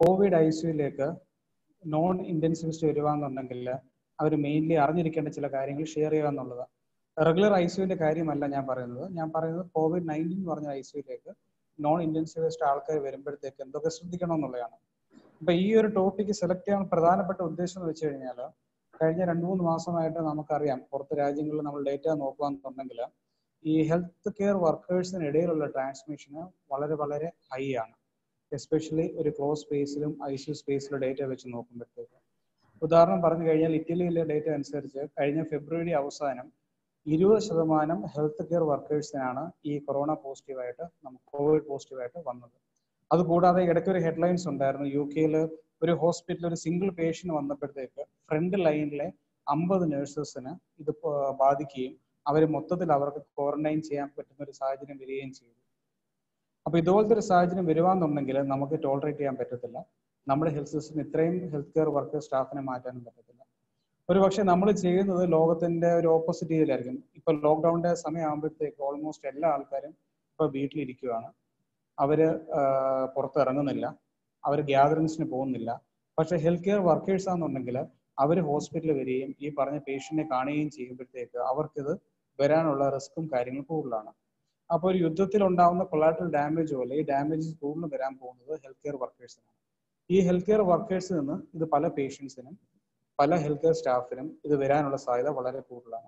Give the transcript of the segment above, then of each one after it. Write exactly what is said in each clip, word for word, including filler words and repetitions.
Covid I സിയുയിലേക്ക് non intensivist വരുവാന്നുണ്ടെങ്കിൽ അവർ മെയിൻലി അറിഞ്ഞിരിക്കേണ്ട ചില കാര്യങ്ങൾ ഷെയർ ചെയ്യുക എന്നുള്ളതാണ്. റെഗുലർ ഐ സിയുവിന്റെ കാര്യമല്ല ഞാൻ പറയുന്നത്. ഞാൻ പറയുന്നത് കോവിഡ് നയൻറ്റീൻ എന്ന് പറഞ്ഞ ഐ സിയുയിലേക്ക് നോൺ ഇന്റൻസിവിസ്റ്റ് ആൾക്കാർ വരുമ്പോഴത്തേക്ക് എന്തൊക്കെ ശ്രദ്ധിക്കണം എന്നുള്ളതാണ്. അപ്പൊ ഈ ഒരു ടോപ്പിക്ക് സെലക്ട് ചെയ്യാൻ പ്രധാനപ്പെട്ട ഉദ്ദേശം എന്ന് വെച്ച് കഴിഞ്ഞാൽ, കഴിഞ്ഞ രണ്ട് മൂന്ന് മാസമായിട്ട് നമുക്കറിയാം പുറത്ത് രാജ്യങ്ങളിൽ നമ്മൾ ഡേറ്റ നോക്കുകയാണെന്നുണ്ടെങ്കിൽ ഈ ഹെൽത്ത് കെയർ വർക്കേഴ്സിനിടയിലുള്ള ട്രാൻസ്മിഷന് വളരെ വളരെ ഹൈ ആണ്. എസ്പെഷ്യലി ഒരു ക്ലോസ് സ്പേസിലും ഐ സി യു സ്പേസിലും ഡേറ്റ വെച്ച് നോക്കുമ്പോഴത്തേക്ക്. ഉദാഹരണം പറഞ്ഞു കഴിഞ്ഞാൽ ഇറ്റലിയിലെ ഡേറ്റ അനുസരിച്ച് കഴിഞ്ഞ ഫെബ്രുവരി അവസാനം ഇരുപത് ശതമാനം ഹെൽത്ത് കെയർ വർക്കേഴ്സിനാണ് ഈ കൊറോണ പോസിറ്റീവായിട്ട് നമുക്ക് കോവിഡ് പോസിറ്റീവായിട്ട് വന്നത്. അതുകൂടാതെ ഇടയ്ക്ക് ഒരു ഹെഡ്ലൈൻസ് ഉണ്ടായിരുന്നു, യു കെയിൽ ഒരു ഹോസ്പിറ്റലിൽ ഒരു സിംഗിൾ പേഷ്യന്റ് വന്നപ്പോഴത്തേക്ക് ഫ്രണ്ട് ലൈനിലെ അമ്പത് നഴ്സസിന് ഇത് ബാധിക്കുകയും അവർ മൊത്തത്തിൽ അവർക്ക് ക്വാറന്റൈൻ ചെയ്യാൻ പറ്റുന്ന ഒരു സാഹചര്യം വരികയും ചെയ്തു. അപ്പൊ ഇതുപോലത്തെ ഒരു സാഹചര്യം വരുവാന്നുണ്ടെങ്കിൽ നമുക്ക് ടോളറേറ്റ് ചെയ്യാൻ പറ്റത്തില്ല. നമ്മുടെ ഹെൽത്ത് സിസ്റ്റം ഇത്രയും ഹെൽത്ത് കെയർ വർക്കേഴ്സ് സ്റ്റാഫിനെ മാറ്റാനും പറ്റത്തില്ല. ഒരു പക്ഷെ നമ്മൾ ചെയ്യുന്നത് ലോകത്തിന്റെ ഒരു ഓപ്പോസിറ്റ് രീതിയിലായിരിക്കും. ഇപ്പൊ ലോക്ക്ഡൌണിന്റെ സമയമാകുമ്പോഴത്തേക്ക് ഓൾമോസ്റ്റ് എല്ലാ ആൾക്കാരും ഇപ്പൊ വീട്ടിലിരിക്കുകയാണ്. അവര് പുറത്തിറങ്ങുന്നില്ല, അവർ ഗ്യാതറിങ്സിന് പോകുന്നില്ല. പക്ഷെ ഹെൽത്ത് കെയർ വർക്കേഴ്സ് ആണെന്നുണ്ടെങ്കിൽ അവർ ഹോസ്പിറ്റലിൽ വരികയും ഈ പറഞ്ഞ പേഷ്യന്റിനെ കാണുകയും ചെയ്യുമ്പോഴത്തേക്ക് അവർക്കിത് വരാനുള്ള റിസ്ക്കും കാര്യങ്ങളും കൂടുതലാണ്. അപ്പോൾ ഒരു യുദ്ധത്തിൽ ഉണ്ടാകുന്ന കൊളാറ്ററൽ ഡാമേജ് പോലെ ഈ ഡാമേജസ് കൂടുതലും വരാൻ പോകുന്നത് ഹെൽത്ത് കെയർ വർക്കേഴ്സിനാണ്. ഈ ഹെൽത്ത് കെയർ വർക്കേഴ്സിൽ നിന്ന് ഇത് പല പേഷ്യൻസിനും പല ഹെൽത്ത് കെയർ സ്റ്റാഫിനും ഇത് വരാനുള്ള സാധ്യത വളരെ കൂടുതലാണ്.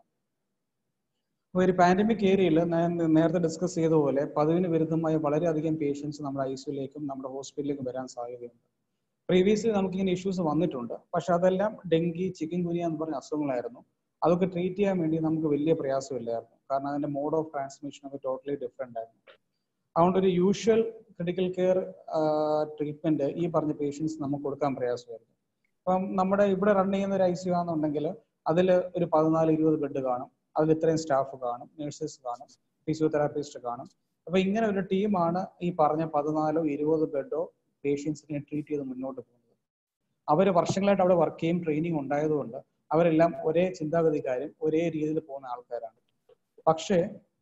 ഒരു പാൻഡമിക് ഏരിയയിൽ ഞാൻ നേരത്തെ ഡിസ്കസ് ചെയ്തതുപോലെ പതിവിന് വിരുദ്ധമായ വളരെയധികം പേഷ്യൻസ് നമ്മുടെ ഐ സിയുയിലേക്കും നമ്മുടെ ഹോസ്പിറ്റലിലേക്കും വരാൻ സാധ്യതയുണ്ട്. പ്രീവിയസ്ലി നമുക്കിങ്ങനെ ഇഷ്യൂസ് വന്നിട്ടുണ്ട്. പക്ഷെ അതെല്ലാം ഡെങ്കി, ചിക്കൻ ഗുനിയ എന്ന് പറഞ്ഞ അസുഖങ്ങളായിരുന്നു. അതൊക്കെ ട്രീറ്റ് ചെയ്യാൻ വേണ്ടി നമുക്ക് വലിയ പ്രയാസമില്ലായിരുന്നു. കാരണം അതിന്റെ മോഡ് ഓഫ് ട്രാൻസ്മിഷൻ ഒക്കെ ടോട്ടലി ഡിഫറെന്റ് ആയിരുന്നു. അതുകൊണ്ട് ഒരു യൂഷ്വൽ ക്രിട്ടിക്കൽ കെയർ ട്രീറ്റ്മെന്റ് ഈ പറഞ്ഞ പേഷ്യൻസ് നമുക്ക് കൊടുക്കാൻ പ്രയാസമായിരുന്നു. അപ്പം നമ്മുടെ ഇവിടെ റൺ ചെയ്യുന്ന ഒരു ഐ സി യു ആണെന്നുണ്ടെങ്കിൽ അതിൽ ഒരു പതിനാല് ഇരുപത് ബെഡ് കാണും. അതിൽ ഇത്രയും സ്റ്റാഫ് കാണും, നഴ്സസ് കാണും, ഫിസിയോതെറാപ്പിസ്റ്റ് കാണും. അപ്പൊ ഇങ്ങനെ ഒരു ടീമാണ് ഈ പറഞ്ഞ പതിനാലോ ഇരുപത് ബെഡോ പേഷ്യൻസിനെ ട്രീറ്റ് ചെയ്ത് മുന്നോട്ട് പോകുന്നത്. അവർ വർഷങ്ങളായിട്ട് അവിടെ വർക്ക് ചെയ്യും, ട്രെയിനിങ് ഉണ്ടായതുകൊണ്ട് അവരെല്ലാം ഒരേ ചിന്താഗതിക്കാരും ഒരേ രീതിയിൽ പോകുന്ന ആൾക്കാരാണ്. പക്ഷേ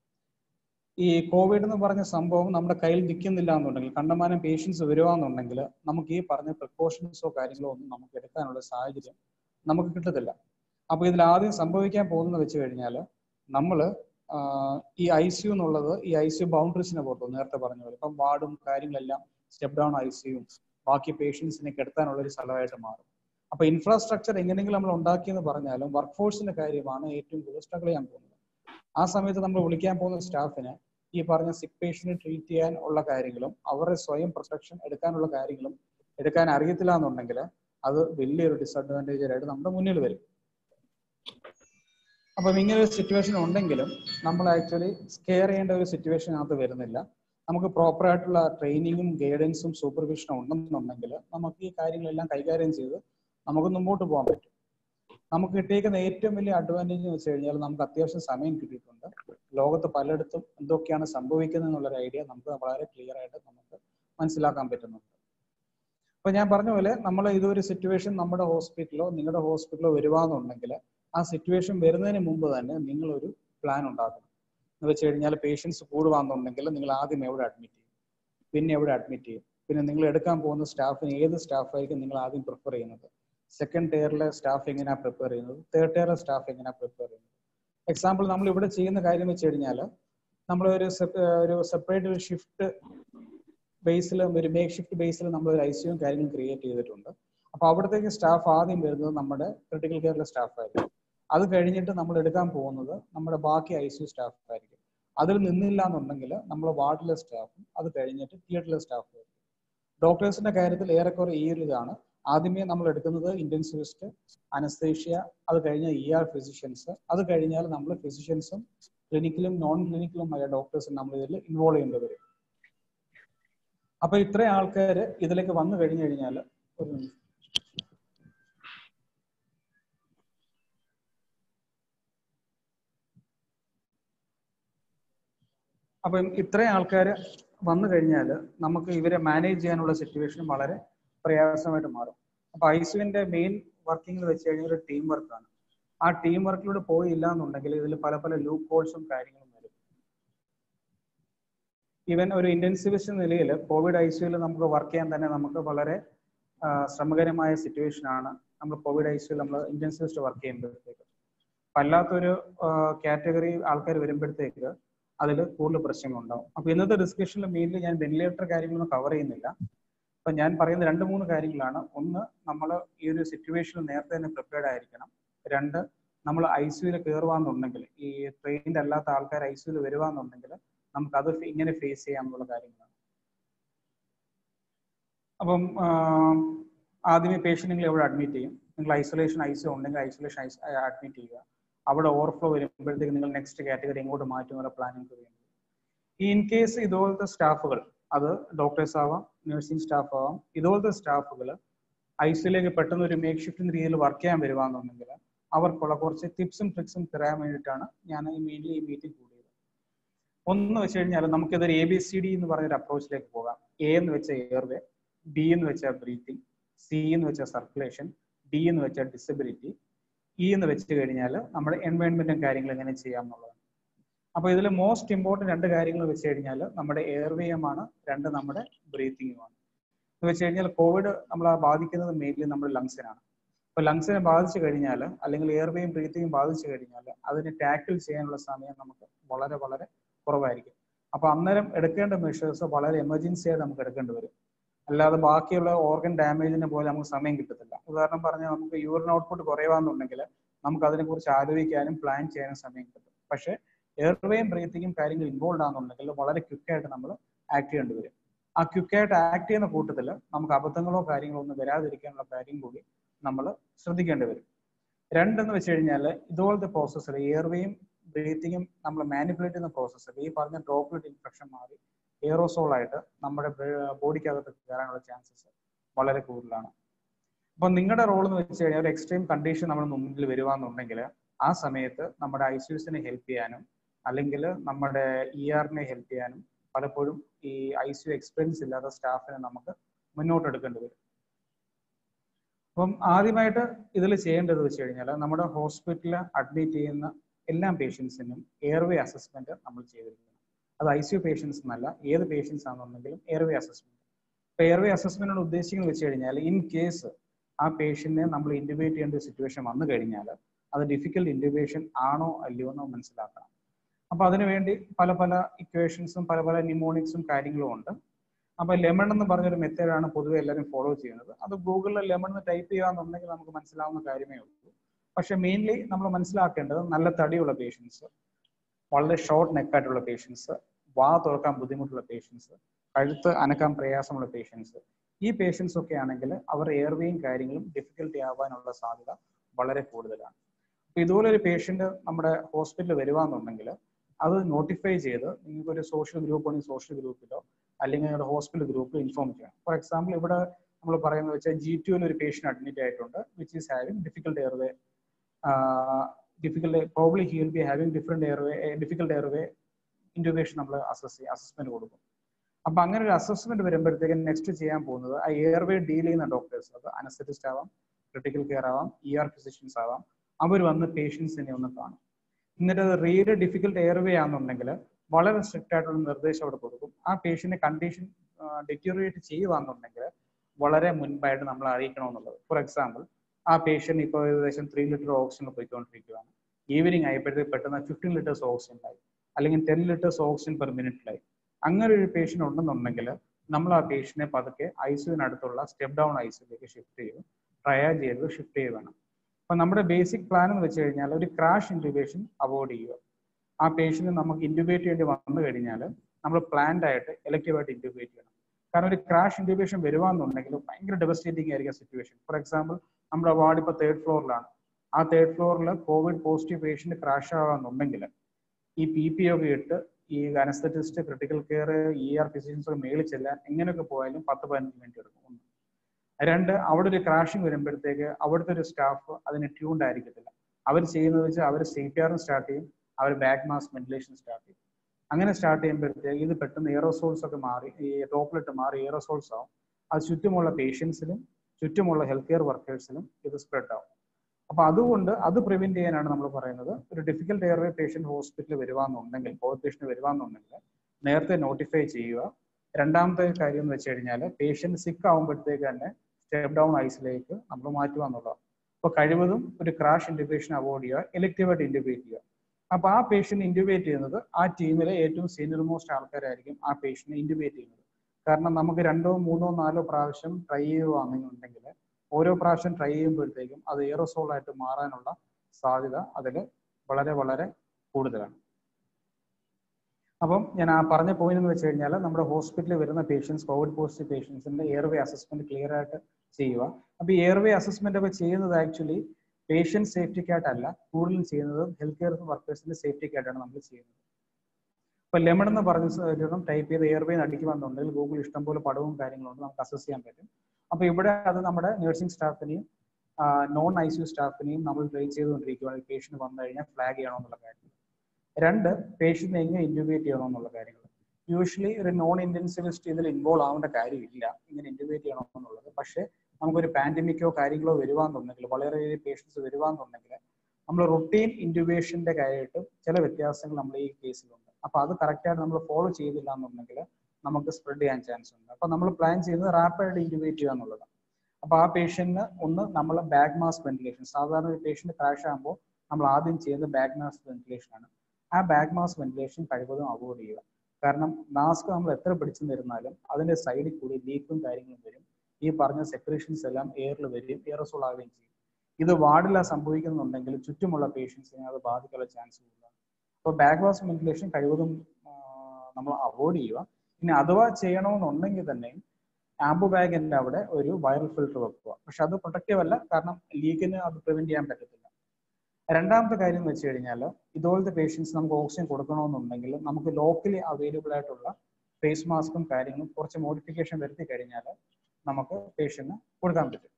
ഈ കോവിഡ് എന്ന് പറഞ്ഞ സംഭവം നമ്മുടെ കയ്യിൽ നിൽക്കുന്നില്ല എന്നുണ്ടെങ്കിൽ, കണ്ടമാനം പേഷ്യൻസ് വരുവാന്നുണ്ടെങ്കിൽ നമുക്ക് ഈ പറഞ്ഞ പ്രിക്കോഷൻസോ കാര്യങ്ങളോ ഒന്നും നമുക്ക് എടുക്കാനുള്ള സാഹചര്യം നമുക്ക് കിട്ടത്തില്ല. അപ്പൊ ഇതിൽ ആദ്യം സംഭവിക്കാൻ പോകുന്നത് വെച്ച് കഴിഞ്ഞാൽ നമ്മൾ ഈ ഐ സി യു എന്നുള്ളത് ഈ ഐ സി യു ബൗണ്ടറീസിനെ പുറത്തു നേരത്തെ പറഞ്ഞ പോലെ ഇപ്പം വാർഡും കാര്യങ്ങളെല്ലാം സ്റ്റെപ്പ് ഡൗൺ ഐ സി യുവും ബാക്കി പേഷ്യൻസിനെ കിടത്താനുള്ള ഒരു സ്ഥലമായിട്ട് മാറും. അപ്പൊ ഇൻഫ്രാസ്ട്രക്ചർ എങ്ങനെയെങ്കിലും നമ്മൾ ഉണ്ടാക്കിയെന്ന് പറഞ്ഞാലും വർക്ക് ഫോഴ്സിന്റെ കാര്യമാണ് ഏറ്റവും കൂടുതൽ സ്ട്രഗിൾ ചെയ്യാൻ പോകുന്നത്. ആ സമയത്ത് നമ്മൾ വിളിക്കാൻ പോകുന്ന സ്റ്റാഫിന് ഈ പറഞ്ഞ സിക്ക് പേഷ്യന്റിനെ ട്രീറ്റ് ചെയ്യാൻ ഉള്ള കാര്യങ്ങളും അവരുടെ സ്വയം പ്രൊട്ടക്ഷൻ എടുക്കാനുള്ള കാര്യങ്ങളും എടുക്കാൻ അറിയത്തില്ല എന്നുണ്ടെങ്കിൽ അത് വലിയൊരു ഡിസഡ്വാൻറ്റേജ് ആയിട്ട് നമ്മുടെ മുന്നിൽ വരും. അപ്പം ഇങ്ങനെ ഒരു സിറ്റുവേഷൻ ഉണ്ടെങ്കിലും നമ്മൾ ആക്ച്വലി സ്കെയർ ചെയ്യേണ്ട ഒരു സിറ്റുവേഷനകത്ത് വരുന്നില്ല. നമുക്ക് പ്രോപ്പറായിട്ടുള്ള ട്രെയിനിങ്ങും ഗൈഡൻസും സൂപ്പർവിഷനും ഉണ്ടെന്നുണ്ടെങ്കിൽ നമുക്ക് ഈ കാര്യങ്ങളെല്ലാം കൈകാര്യം ചെയ്ത് നമുക്ക് മുമ്പോട്ട് പോകാൻ പറ്റും. നമുക്ക് കിട്ടിയിരിക്കുന്ന ഏറ്റവും വലിയ അഡ്വാൻറ്റേജ് എന്ന് വെച്ച് കഴിഞ്ഞാൽ നമുക്ക് അത്യാവശ്യം സമയം കിട്ടിയിട്ടുണ്ട്. ലോകത്ത് പലയിടത്തും എന്തൊക്കെയാണ് സംഭവിക്കുന്നത് എന്നുള്ളൊരു ഐഡിയ നമുക്ക് വളരെ ക്ലിയർ ആയിട്ട് നമുക്ക് മനസ്സിലാക്കാൻ പറ്റുന്നുണ്ട്. അപ്പൊ ഞാൻ പറഞ്ഞ പോലെ നമ്മൾ ഇതൊരു സിറ്റുവേഷൻ നമ്മുടെ ഹോസ്പിറ്റലോ നിങ്ങളുടെ ഹോസ്പിറ്റലോ വരുവാന്നുണ്ടെങ്കിൽ ആ സിറ്റുവേഷൻ വരുന്നതിന് മുമ്പ് തന്നെ നിങ്ങളൊരു പ്ലാൻ ഉണ്ടാക്കണം. എന്ന് വെച്ച് കഴിഞ്ഞാൽ പേഷ്യൻസ് കൂടുവാന്നുണ്ടെങ്കിൽ നിങ്ങൾ ആദ്യം എവിടെ അഡ്മിറ്റ് ചെയ്യും, പിന്നെ എവിടെ അഡ്മിറ്റ് ചെയ്യും, പിന്നെ നിങ്ങൾ എടുക്കാൻ പോകുന്ന സ്റ്റാഫിന് ഏത് സ്റ്റാഫായിരിക്കും നിങ്ങൾ ആദ്യം പ്രിഫർ ചെയ്യുന്നത്, സെക്കൻഡ് ടയറിലെ സ്റ്റാഫ് എങ്ങനെയാണ് പ്രിപ്പയർ ചെയ്യുന്നത്, തേർഡ് ടയറിലെ സ്റ്റാഫ് എങ്ങനെയാണ് പ്രിപ്പയർ ചെയ്യുന്നത്. എക്സാമ്പിൾ നമ്മൾ ഇവിടെ ചെയ്യുന്ന കാര്യം വെച്ച് കഴിഞ്ഞാൽ നമ്മൾ ഒരു ഒരു സെപ്പറേറ്റ് ഒരു ഷിഫ്റ്റ് ബേസിൽ ഒരു മേക്ക് ഷിഫ്റ്റ് ബേസിൽ നമ്മൾ ഒരു ഐ സിയും കാര്യങ്ങളും ക്രിയേറ്റ് ചെയ്തിട്ടുണ്ട്. അപ്പൊ അവിടത്തേക്ക് സ്റ്റാഫ് ആദ്യം വരുന്നത് നമ്മുടെ ക്രിട്ടിക്കൽ കെയറിലെ സ്റ്റാഫായിരിക്കും. അത് കഴിഞ്ഞിട്ട് നമ്മൾ എടുക്കാൻ പോകുന്നത് നമ്മുടെ ബാക്കി ഐ സി യു സ്റ്റാഫ് ആയിരിക്കും. അതിൽ നിന്നില്ല എന്നുണ്ടെങ്കിൽ നമ്മൾ വാർഡിലെ സ്റ്റാഫും അത് കഴിഞ്ഞിട്ട് തിയേറ്ററിലെ സ്റ്റാഫും ആയിരിക്കും. ഡോക്ടേഴ്സിന്റെ കാര്യത്തിൽ ഏറെക്കുറെ ഈ ഒരു ഇതാണ്. ആദ്യമേ നമ്മൾ എടുക്കുന്നത് ഇന്റൻസിവിസ്റ്റ്, അനസ്തേഷ്യ, അത് കഴിഞ്ഞാൽ ഇ ആർ ഫിസിഷ്യൻസ്, അത് കഴിഞ്ഞാൽ നമ്മൾ ഫിസിഷ്യൻസും ക്ലിനിക്കലും നോൺ ക്ലിനിക്കലുമായ ഡോക്ടേഴ്സും നമ്മൾ ഇതിൽ ഇൻവോൾവ് ചെയ്യേണ്ടി വരും. അപ്പൊ ഇത്രയും ആൾക്കാർ ഇതിലേക്ക് വന്നു കഴിഞ്ഞു കഴിഞ്ഞാൽ ഒരു അപ്പം ഇത്രയും ആൾക്കാർ വന്നു കഴിഞ്ഞാൽ നമുക്ക് ഇവരെ മാനേജ് ചെയ്യാനുള്ള സിറ്റുവേഷൻ വളരെ പ്രയാസമായിട്ട് മാറും. അപ്പൊ ഐസിയുവിന്റെ മെയിൻ വർക്കിംഗ് എന്ന് വെച്ച് കഴിഞ്ഞാൽ ഒരു ടീം വർക്കാണ്. ആ ടീം വർക്കിലൂടെ പോയില്ല എന്നുണ്ടെങ്കിൽ ഇതിൽ പല പല ലൂപ്പ് ഹോൾസും കാര്യങ്ങളും വരും. ഈവൻ ഒരു ഇന്റൻസിവിസ്റ്റ് നിലയിൽ കോവിഡ് ഐസിയുയിൽ നമുക്ക് വർക്ക് ചെയ്യാൻ തന്നെ നമുക്ക് വളരെ ശ്രമകരമായ സിറ്റുവേഷൻ ആണ് നമ്മൾ കോവിഡ് ഐ സിയിൽ നമ്മൾ ഇന്റൻസിവിസ്റ്റ് വർക്ക് ചെയ്യുമ്പോഴത്തേക്ക്. അല്ലാത്തൊരു കാറ്റഗറി ആൾക്കാർ വരുമ്പോഴത്തേക്ക് അതിൽ കൂടുതൽ പ്രശ്നങ്ങളുണ്ടാവും. അപ്പൊ ഇന്നത്തെ ഡിസ്കഷനിൽ മെയിൻലി ഞാൻ വെന്റിലേറ്റർ കാര്യങ്ങളൊന്നും കവർ ചെയ്യുന്നില്ല. അപ്പൊ ഞാൻ പറയുന്ന രണ്ട് മൂന്ന് കാര്യങ്ങളാണ്. ഒന്ന്, നമ്മൾ ഈ ഒരു സിറ്റുവേഷനിൽ നേരത്തെ തന്നെ പ്രിപ്പയർഡ് ആയിരിക്കണം. രണ്ട്, നമ്മൾ ഐ സിയുയിൽ കയറുവാന്നുണ്ടെങ്കിൽ, ഈ ട്രെയിൻഡ് അല്ലാത്ത ആൾക്കാർ ഐ സിയുയിൽ വരുവാന്നുണ്ടെങ്കിൽ നമുക്ക് അത് ഇങ്ങനെ ഫേസ് ചെയ്യാമെന്നുള്ള കാര്യങ്ങളാണ്. അപ്പം ആദ്യമേ പേഷ്യൻ്റ് നിങ്ങൾ എവിടെ അഡ്മിറ്റ് ചെയ്യും? നിങ്ങൾ ഐസൊലേഷൻ ഐ സി ഉണ്ടെങ്കിൽ ഐസൊലേഷൻ അഡ്മിറ്റ് ചെയ്യുക. അവിടെ ഓവർഫ്ലോ വരുമ്പോഴത്തേക്ക് നിങ്ങൾ നെക്സ്റ്റ് കാറ്റഗറി എങ്ങോട്ട് മാറ്റുമെന്നുള്ള പ്ലാനിങ് ചെയ്യുന്നത്. ഇൻ കേസ് ഇതുപോലത്തെ സ്റ്റാഫുകൾ, അത് ഡോക്ടേഴ്സ് ആവാം, നഴ്സിംഗ് സ്റ്റാഫ് ആവാം, ഇതുപോലത്തെ സ്റ്റാഫുകൾ ഐ സിയിലേക്ക് പെട്ടെന്ന് ഒരു മേക്ക് ഷിഫ്റ്റ് രീതിയിൽ വർക്ക് ചെയ്യാൻ വരുവാന്നുണ്ടെങ്കിൽ അവർക്കുള്ള കുറച്ച് ടിപ്സും ട്രിക്സും തരാൻ വേണ്ടിയിട്ടാണ് ഞാൻ ഈ മെയിൻലി ഈ മീറ്റിംഗ് കൂടിയത്. ഒന്ന് വെച്ച് കഴിഞ്ഞാൽ നമുക്കിതൊരു എ ബി സി ഡി എന്ന് പറഞ്ഞൊരു അപ്രോച്ചിലേക്ക് പോകാം. എ എന്ന് വെച്ചാൽ എയർവേ, ബി എന്ന് വെച്ചാൽ ബ്രീത്തിങ്, സി എന്ന് വെച്ചാൽ സർക്കുലേഷൻ, ഡി എന്ന് വെച്ചാൽ ഡിസബിലിറ്റി, ഇ എന്ന് വെച്ച് കഴിഞ്ഞാൽ നമ്മുടെ എൻവയോൺമെന്റും കാര്യങ്ങളും എങ്ങനെ ചെയ്യാം എന്നുള്ളതാണ്. അപ്പൊ ഇതിൽ മോസ്റ്റ് ഇമ്പോർട്ടൻറ്റ് രണ്ട് കാര്യങ്ങൾ വെച്ച് കഴിഞ്ഞാൽ നമ്മുടെ എയർവേയുമാണ്, രണ്ട് നമ്മുടെ ബ്രീത്തിങ്ങുമാണ്. എന്ന് വെച്ച് കഴിഞ്ഞാൽ കോവിഡ് നമ്മളെ ബാധിക്കുന്നത് മെയിൻലി നമ്മുടെ ലങ്സിനാണ്. അപ്പൊ ലങ്സിനെ ബാധിച്ചു കഴിഞ്ഞാൽ, അല്ലെങ്കിൽ എയർവേയും ബ്രീത്തിങ്ങും ബാധിച്ചു കഴിഞ്ഞാൽ അതിനെ ടാക്കിൾ ചെയ്യാനുള്ള സമയം നമുക്ക് വളരെ വളരെ കുറവായിരിക്കും. അപ്പൊ അന്നേരം എടുക്കേണ്ട മെഷേഴ്സ് വളരെ എമർജൻസി ആയിട്ട് നമുക്ക് എടുക്കേണ്ടി വരും. അല്ലാതെ ബാക്കിയുള്ള ഓർഗൻ ഡാമേജിനെ പോലെ നമുക്ക് സമയം കിട്ടത്തില്ല. ഉദാഹരണം പറഞ്ഞാൽ നമുക്ക് യൂറിൻ ഔട്ട്പുട്ട് കുറയുവാന്നുണ്ടെങ്കിൽ നമുക്ക് അതിനെക്കുറിച്ച് ആലോചിക്കാനും പ്ലാൻ ചെയ്യാനും സമയം കിട്ടും. പക്ഷേ എയർവേയും ബ്രീത്തിങ്ങും കാര്യങ്ങൾ ഇൻവോൾവ് ആണെന്നുണ്ടെങ്കിൽ വളരെ ക്വിക്കായിട്ട് നമ്മൾ ആക്ട് ചെയ്യേണ്ടി വരും. ആ ക്വിക്കായിട്ട് ആക്ട് ചെയ്യുന്ന കൂട്ടത്തിൽ നമുക്ക് അബദ്ധങ്ങളോ കാര്യങ്ങളോ ഒന്നും വരാതിരിക്കാനുള്ള കാര്യം കൂടി നമ്മൾ ശ്രദ്ധിക്കേണ്ടി വരും. രണ്ടെന്ന് വെച്ച് കഴിഞ്ഞാൽ ഇതുപോലത്തെ പ്രോസസ്സിൽ എയർവേയും ബ്രീത്തിങ്ങും നമ്മൾ മാനിപ്പുലേറ്റ് ചെയ്യുന്ന പ്രോസസ്സിൽ ഈ പറഞ്ഞ ഡ്രോപ്ലെറ്റ് ഇൻഫെക്ഷൻ മാറി എയറോസോൾ ആയിട്ട് നമ്മുടെ ബോഡിക്കകത്ത് കയറാനുള്ള ചാൻസസ് വളരെ കൂടുതലാണ്. അപ്പൊ നിങ്ങളുടെ റോൾ എന്ന് വെച്ച് കഴിഞ്ഞാൽ ഒരു എക്സ്ട്രീം കണ്ടീഷൻ നമ്മൾ മുന്നിൽ വരുവാന്നുണ്ടെങ്കിൽ ആ സമയത്ത് നമ്മുടെ ഐ സി യുസിനെ ഹെൽപ്പ് ചെയ്യാനും അല്ലെങ്കിൽ നമ്മുടെ ഇ ആറിനെ ഹെൽപ്പ് ചെയ്യാനും പലപ്പോഴും ഈ ഐ സി യു എക്സ്പീരിയൻസ് ഇല്ലാത്ത സ്റ്റാഫിനെ നമുക്ക് മുന്നോട്ട് എടുക്കേണ്ടി വരും. അപ്പം ആദ്യമായിട്ട് ഇതിൽ ചെയ്യേണ്ടത് വെച്ച് കഴിഞ്ഞാൽ നമ്മുടെ ഹോസ്പിറ്റലിൽ അഡ്മിറ്റ് ചെയ്യുന്ന എല്ലാ പേഷ്യൻസിനും എയർവേ അസസ്മെന്റ് നമ്മൾ ചെയ്തിരിക്കണം. അത് ഐ സി യു പേഷ്യൻസ് എന്നല്ല, ഏത് പേഷ്യൻസ് ആണെന്നുണ്ടെങ്കിലും എയർവേ അസസ്മെന്റ്. ഇപ്പൊ എയർവേ അസസ്മെന്റിനോട് ഉദ്ദേശിക്കുന്നത് വെച്ച് കഴിഞ്ഞാൽ ഇൻ കേസ് ആ പേഷ്യന്റിനെ നമ്മൾ ഇന്റർവേറ്റ് ചെയ്യേണ്ട ഒരു സിറ്റുവേഷൻ വന്നു കഴിഞ്ഞാൽ അത് ഡിഫിക്കൽട്ട് ഇന്റർവേഷൻ ആണോ അല്ലയോ എന്ന് മനസ്സിലാക്കണം. അപ്പൊ അതിനുവേണ്ടി പല പല ഇക്വേഷൻസും പല പല ന്യൂമോണിക്സും കാര്യങ്ങളും ഉണ്ട്. അപ്പൊ ലെമൺ എന്ന് പറഞ്ഞൊരു മെത്തേഡാണ് പൊതുവെ എല്ലാവരും ഫോളോ ചെയ്യുന്നത്. അത് ഗൂഗിളിൽ ലെമൺ എന്ന് ടൈപ്പ് ചെയ്യാന്നുണ്ടെങ്കിൽ നമുക്ക് മനസ്സിലാവുന്ന കാര്യമേ ഉള്ളൂ. പക്ഷെ മെയിൻലി നമ്മൾ മനസ്സിലാക്കേണ്ടത് നല്ല തടിയുള്ള പേഷ്യൻസ്, വളരെ ഷോർട്ട് നെക്കായിട്ടുള്ള പേഷ്യൻസ്, വാ തുറക്കാൻ ബുദ്ധിമുട്ടുള്ള പേഷ്യൻസ്, കഴുത്ത് അനക്കാൻ പ്രയാസമുള്ള പേഷ്യൻസ്, ഈ പേഷ്യൻസ് ഒക്കെ ആണെങ്കിൽ അവർ എയർവേയും കാര്യങ്ങളും ഡിഫിക്കൽട്ടി ആവാനുള്ള സാധ്യത വളരെ കൂടുതലാണ്. അപ്പൊ ഇതുപോലെ ഒരു പേഷ്യന്റ് നമ്മുടെ ഹോസ്പിറ്റലിൽ വരുവാന്നുണ്ടെങ്കിൽ അത് നോട്ടിഫൈ ചെയ്ത് നിങ്ങൾക്ക് ഒരു സോഷ്യൽ ഗ്രൂപ്പ് ഉണ്ടെങ്കിൽ സോഷ്യൽ ഗ്രൂപ്പിലോ അല്ലെങ്കിൽ നിങ്ങളുടെ ഹോസ്പിറ്റൽ ഗ്രൂപ്പിൽ ഇൻഫോം ചെയ്യണം. ഫോർ എക്സാമ്പിൾ ഇവിടെ നമ്മൾ പറയുന്നത് വെച്ചാൽ ജി ടുവിൽ ഒരു പേഷ്യന്റ് അഡ്മിറ്റ് ആയിട്ടുണ്ട് which is having difficult airway difficult probably he will be having different airway difficult airway intubation നമ്മൾ അസസ് ചെയ്യും, അസസ്മെന്റ് കൊടുക്കും. അപ്പൊ അങ്ങനെ ഒരു അസസ്മെന്റ് വരുമ്പോഴത്തേക്കും നെക്സ്റ്റ് ചെയ്യാൻ പോകുന്നത് ആ എയർവേ ഡീൽ ചെയ്യുന്ന ഡോക്ടേഴ്സ്, അത് അനസ്തെറ്റിസ്റ്റ് ആവാം, ക്രിട്ടിക്കൽ കെയർ ആവാം, ഇ ആർ ഫിസിഷ്യൻസ് ആവാം, അവർ വന്ന് പേഷ്യൻസിനെ ഒന്ന് കാണും. എന്നിട്ട് അത് റിയലി ഡിഫിക്കൽട്ട് എയർവേ ആണെന്നുണ്ടെങ്കിൽ വളരെ സ്ട്രിക്റ്റ് ആയിട്ടുള്ള നിർദ്ദേശം അവിടെ കൊടുക്കും. ആ പേഷ്യന്റെ കണ്ടീഷൻ ഡെറ്റീറിയേറ്റ് ചെയ്യുവാന്നുണ്ടെങ്കിൽ വളരെ മുൻപായിട്ട് നമ്മൾ അറിയിക്കണമെന്നുള്ളത്. ഫോർ എക്സാമ്പിൾ ആ പേഷ്യന്റ് ഇപ്പോൾ ഏകദേശം ത്രീ ലിറ്റർ ഓക്സിജൻ പോയിക്കൊണ്ടിരിക്കുകയാണ്. ഈവനിങ് ആയപ്പോഴത്തേക്ക് പെട്ടെന്ന് ഫിഫ്റ്റീൻ ലിറ്റേഴ്സ് ഓക്സിജൻ ആയി, അല്ലെങ്കിൽ ടെൻ ലിറ്റേഴ്സ് ഓക്സിജൻ പെർ മിനിറ്റിലായി. അങ്ങനെ ഒരു പേഷ്യന്റ് ഉണ്ടെന്നുണ്ടെങ്കിൽ നമ്മൾ ആ പേഷ്യന്റിനെ പതുക്കെ ഐ സിയുവിനടുത്തുള്ള സ്റ്റെപ്പ് ഡൗൺ ഐ സിയിലേക്ക് ഷിഫ്റ്റ് ചെയ്യും, ട്രയാജ് ചെയ്ത് ഷിഫ്റ്റ് ചെയ്യുക വേണം. അപ്പൊ നമ്മുടെ ബേസിക് പ്ലാൻ എന്ന് വെച്ച് കഴിഞ്ഞാൽ ഒരു ക്രാഷ് ഇൻറ്റുബേഷൻ അവോയ്ഡ് ചെയ്യുക. ആ പേഷ്യന്റ് നമുക്ക് ഇൻറ്റുബേറ്റ് ചെയ്യേണ്ടി വന്നു കഴിഞ്ഞാൽ നമ്മൾ പ്ലാൻഡ് ആയിട്ട് എലക്റ്റീവായിട്ട് ഇൻറ്റുബേറ്റ് ചെയ്യണം. കാരണം ഒരു ക്രാഷ് ഇൻറ്റുബേഷൻ വരുവാന്നുണ്ടെങ്കിൽ ഭയങ്കര ഡെവസ്റ്റേറ്റിംഗ് ആയിരിക്കും സിറ്റുവേഷൻ. ഫോർ എക്സാമ്പിൾ നമ്മുടെ വാർഡ് ഇപ്പോൾ തേർഡ് ഫ്ലോറിലാണ്. ആ തേർഡ് ഫ്ലോറിൽ കോവിഡ് പോസിറ്റീവ് പേഷ്യന്റ് ക്രാഷ് ആവാന്നുണ്ടെങ്കിൽ ഈ പി പി ഒക്കെ ഇട്ട് ഈ anaesthetist, critical care, E R physicians ഒക്കെ മേളിൽ ചെല്ലാൻ എങ്ങനെയൊക്കെ പോയാലും പത്ത് പതിനഞ്ച് മിനിറ്റ് എടുക്കും. രണ്ട്, അവിടെ ഒരു ക്രാഷിങ് വരുമ്പോഴത്തേക്ക് അവിടുത്തെ ഒരു സ്റ്റാഫ് അതിന് ട്യൂൺഡ് ആയിരിക്കത്തില്ല. അവർ ചെയ്യുന്നത് വെച്ചാൽ അവർ സി പി ആറും സ്റ്റാർട്ട് ചെയ്യും, അവർ ബാക്ക് മാസ് വെന്റിലേഷൻ സ്റ്റാർട്ട് ചെയ്യും. അങ്ങനെ സ്റ്റാർട്ട് ചെയ്യുമ്പോഴത്തേക്ക് ഇത് പെട്ടെന്ന് എയറോസോൾസ് ഒക്കെ മാറി ഈ ഡ്രോപ്ലെറ്റ് മാറി എയറോസോൾസ് ആവും. അത് ചുറ്റുമുള്ള പേഷ്യൻസിലും ചുറ്റുമുള്ള ഹെൽത്ത് കെയർ വർക്കേഴ്സിലും ഇത് സ്പ്രെഡ് ആവും. അപ്പൊ അതുകൊണ്ട് അത് പ്രിവെന്റ് ചെയ്യാനാണ് നമ്മൾ പറയുന്നത്. ഒരു ഡിഫിക്കൽട്ട് എയർവേ പേഷ്യന്റ് ഹോസ്പിറ്റലിൽ വരുവാന്നുണ്ടെങ്കിൽ, കോവിഡ് പേഷ്യന്റ് വരുവാന്നുണ്ടെങ്കിൽ നേരത്തെ നോട്ടിഫൈ ചെയ്യുക. രണ്ടാമത്തെ കാര്യം എന്ന് വെച്ച് കഴിഞ്ഞാൽ പേഷ്യന്റ് സിക്ക് ആകുമ്പോഴത്തേക്ക് തന്നെ സ്റ്റെപ്പ് ഡൗൺ ഐസിലേക്ക് നമ്മൾ മാറ്റുക എന്നുള്ളതാണ്. അപ്പോൾ കഴിവതും ഒരു ക്രാഷ് ഇൻറ്റുബേഷൻ അവോയ്ഡ് ചെയ്യുക, എലക്റ്റീവായിട്ട് ഇൻറ്റുബേറ്റ് ചെയ്യുക. അപ്പോൾ ആ പേഷ്യൻ്റ് ഇൻറ്റുബേറ്റ് ചെയ്യുന്നത് ആ ടീമിലെ ഏറ്റവും സീനിയർ മോസ്റ്റ് ആൾക്കാരായിരിക്കും ആ പേഷ്യൻറ്റിനെ ഇൻറ്റുബേറ്റ് ചെയ്യുന്നത്. കാരണം നമുക്ക് രണ്ടോ മൂന്നോ നാലോ പ്രാവശ്യം ട്രൈ ചെയ്യുകയാണെന്നുണ്ടെങ്കിൽ ഓരോ പ്രാവശ്യം ട്രൈ ചെയ്യുമ്പോഴത്തേക്കും അത് എയറോസോളായിട്ട് മാറാനുള്ള സാധ്യത അതിൽ വളരെ വളരെ കൂടുതലാണ്. അപ്പം ഞാൻ ആ പറഞ്ഞ പോയിന്റ് എന്ന് വെച്ച് കഴിഞ്ഞാൽ നമ്മുടെ ഹോസ്പിറ്റലിൽ വരുന്ന പേഷ്യൻസ്, കോവിഡ് പോസിറ്റീവ് പേഷ്യൻസിന്റെ എയർവേ അസസ്മെന്റ് ക്ലിയർ ആയിട്ട് ചെയ്യുക. അപ്പോൾ ഈ എയർവേ അസസ്മെന്റ് ഒക്കെ ചെയ്യുന്നത് ആക്ച്വലി പേഷ്യന്റ് സേഫ്റ്റിക്കായിട്ടല്ല, കൂടുതലും ചെയ്യുന്നത് ഹെൽത്ത് കെയർ വർക്കേഴ്സിന്റെ സേഫ്റ്റിക്കായിട്ടാണ് നമ്മൾ ചെയ്യുന്നത്. ഇപ്പൊ ലെമൺ എന്ന് പറഞ്ഞ ടൈപ്പ് ചെയ്ത് എയർവേ അടിക്കുമെന്നുണ്ടെങ്കിൽ ഗൂഗിൾ ഇഷ്ടംപോലെ പടവും കാര്യങ്ങളുണ്ട്, നമുക്ക് അസസ് ചെയ്യാൻ പറ്റും. അപ്പൊ ഇവിടെ അത് നമ്മുടെ നഴ്സിംഗ് സ്റ്റാഫിനെയും നോൺ ഐ സി യു സ്റ്റാഫിനെയും നമ്മൾ ട്രെയിൻ ചെയ്തുകൊണ്ടിരിക്കുകയാണ് പേഷ്യന്റ് വന്നു കഴിഞ്ഞാൽ ഫ്ലാഗ് ചെയ്യണമെന്നുള്ള കാര്യം. രണ്ട്, പേഷ്യന്റിനെ എങ്ങനെ ഇൻറ്റുബേറ്റ് ചെയ്യണമെന്നുള്ള കാര്യങ്ങൾ. യൂഷ്വലി ഒരു നോൺ ഇന്റൻസിവിസ്റ്റ് ഇതിൽ ഇൻവോൾവ് ആവേണ്ട കാര്യമില്ല ഇങ്ങനെ ഇൻറ്റുബേറ്റ് ചെയ്യണമെന്നുള്ളത്. പക്ഷേ നമുക്കൊരു പാൻഡമിക്കോ കാര്യങ്ങളോ വരുവാന്നുണ്ടെങ്കിൽ, വളരെയേറെ പേഷ്യൻസ് വരുവാന്നുണ്ടെങ്കിൽ നമ്മൾ റൊട്ടീൻ ഇൻറ്റുബേഷന്റെ കാര്യമായിട്ട് ചില വ്യത്യാസങ്ങൾ നമ്മൾ ഈ കേസിലുണ്ട്. അപ്പൊ അത് കറക്റ്റായിട്ട് നമ്മൾ ഫോളോ ചെയ്തില്ല എന്നുണ്ടെങ്കിൽ നമുക്ക് സ്പ്രെഡ് ചെയ്യാൻ ചാൻസ് ഉണ്ട്. അപ്പൊ നമ്മൾ പ്ലാൻ ചെയ്യുന്നത് റാപ്പിഡ് ഇൻറ്റുബേറ്റ് ചെയ്യുക എന്നുള്ളതാണ്. അപ്പൊ ആ പേഷ്യന്റിന് ഒന്ന് നമ്മൾ ബാക്ക് മാസ്ക് വെന്റിലേഷൻ, സാധാരണ ഒരു പേഷ്യന്റ് ക്രാഷ് ആകുമ്പോൾ നമ്മൾ ആദ്യം ചെയ്യുന്നത് ബാക്ക് മാസ്ക് വെന്റിലേഷൻ ആണ്. ആ ബാക്ക് മാസ്ക് വെന്റിലേഷൻ കഴിവതും അവോയ്ഡ് ചെയ്യുക. കാരണം മാസ്ക് നമ്മൾ എത്ര പിടിച്ചു തരുന്നാലും അതിന്റെ സൈഡിൽ കൂടി ലീക്കും കാര്യങ്ങളും വരും. ഈ പറഞ്ഞ സെക്രീഷൻസ് എല്ലാം എയറിൽ വരും, എയറോസോൾ ആവുകയും ചെയ്യും. ഇത് വാർഡില സംഭവിക്കുന്നുണ്ടെങ്കിൽ ചുറ്റുമുള്ള പേഷ്യൻസിനെ അത് ബാധിക്കാനുള്ള ചാൻസ് കൂടുതലാണ്. അപ്പോൾ ബാക്ക് മാസ്ക് വെന്റിലേഷൻ കഴിവതും നമ്മൾ അവോയ്ഡ് ചെയ്യുക. ഇനി അഥവാ ചെയ്യണമെന്നുണ്ടെങ്കിൽ തന്നെ ആംബു ബാഗിന്റെ അവിടെ ഒരു വൈറൽ ഫിൽട്ടർ വെക്കുക. പക്ഷെ അത് പ്രൊട്ടക്റ്റീവ് അല്ല, കാരണം ലീക്കിന് അത് പ്രിവെന്റ് ചെയ്യാൻ പറ്റത്തില്ല. രണ്ടാമത്തെ കാര്യം എന്ന് വെച്ച് കഴിഞ്ഞാൽ ഇതുപോലത്തെ പേഷ്യൻസ് നമുക്ക് ഓക്സിജൻ കൊടുക്കണമെന്നുണ്ടെങ്കിൽ നമുക്ക് ലോക്കലി അവൈലബിൾ ആയിട്ടുള്ള ഫേസ് മാസ്കും കാര്യങ്ങളും കുറച്ച് മോഡിഫിക്കേഷൻ വരുത്തി കഴിഞ്ഞാൽ നമുക്ക് പേഷ്യന്റിന് കൊടുക്കാൻ പറ്റും.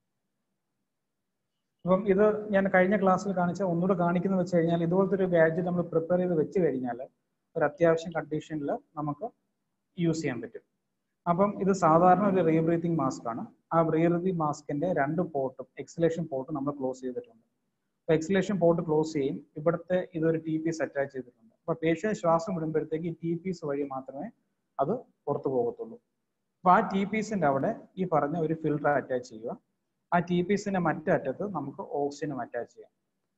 അപ്പം ഇത് ഞാൻ കഴിഞ്ഞ ക്ലാസ്സിൽ കാണിച്ച ഒന്നുകൂടെ കാണിക്കുന്നത് വെച്ച് കഴിഞ്ഞാൽ ഇതുപോലത്തെ ഒരു ഗാഡ്ജറ്റ് നമ്മൾ പ്രിപ്പയർ ചെയ്ത് വെച്ച് കഴിഞ്ഞാൽ ഒരു അത്യാവശ്യം കണ്ടീഷനിൽ നമുക്ക് യൂസ് ചെയ്യാൻ പറ്റും. അപ്പം ഇത് സാധാരണ ഒരു റീബ്രീത്തിങ് മാസ്ക് ആണ്. ആ റീബ്രീത്തിങ് മാസ്കിന്റെ രണ്ട് പോർട്ടും എക്സലേഷൻ പോർട്ടും നമ്മൾ ക്ലോസ് ചെയ്തിട്ടുണ്ട്. അപ്പോൾ എക്സലേഷൻ പോർട്ട് ക്ലോസ് ചെയ്യും. ഇവിടുത്തെ ഇതൊരു ടി പീസ് അറ്റാച്ച് ചെയ്തിട്ടുണ്ട്. അപ്പോൾ പേഷ്യന്റ് ശ്വാസം വിടുമ്പോഴത്തേക്ക് ഈ ടി പീസ് വഴി മാത്രമേ അത് പുറത്തു പോകത്തുള്ളൂ. അപ്പോൾ ആ ടി പീസിന്റെ അവിടെ ഈ പറഞ്ഞ ഒരു ഫിൽട്ടർ അറ്റാച്ച് ചെയ്യുക. ആ ടി പീസിന്റെ മറ്റേ അറ്റത്ത് നമുക്ക് ഓക്സിജനും അറ്റാച്ച് ചെയ്യാം.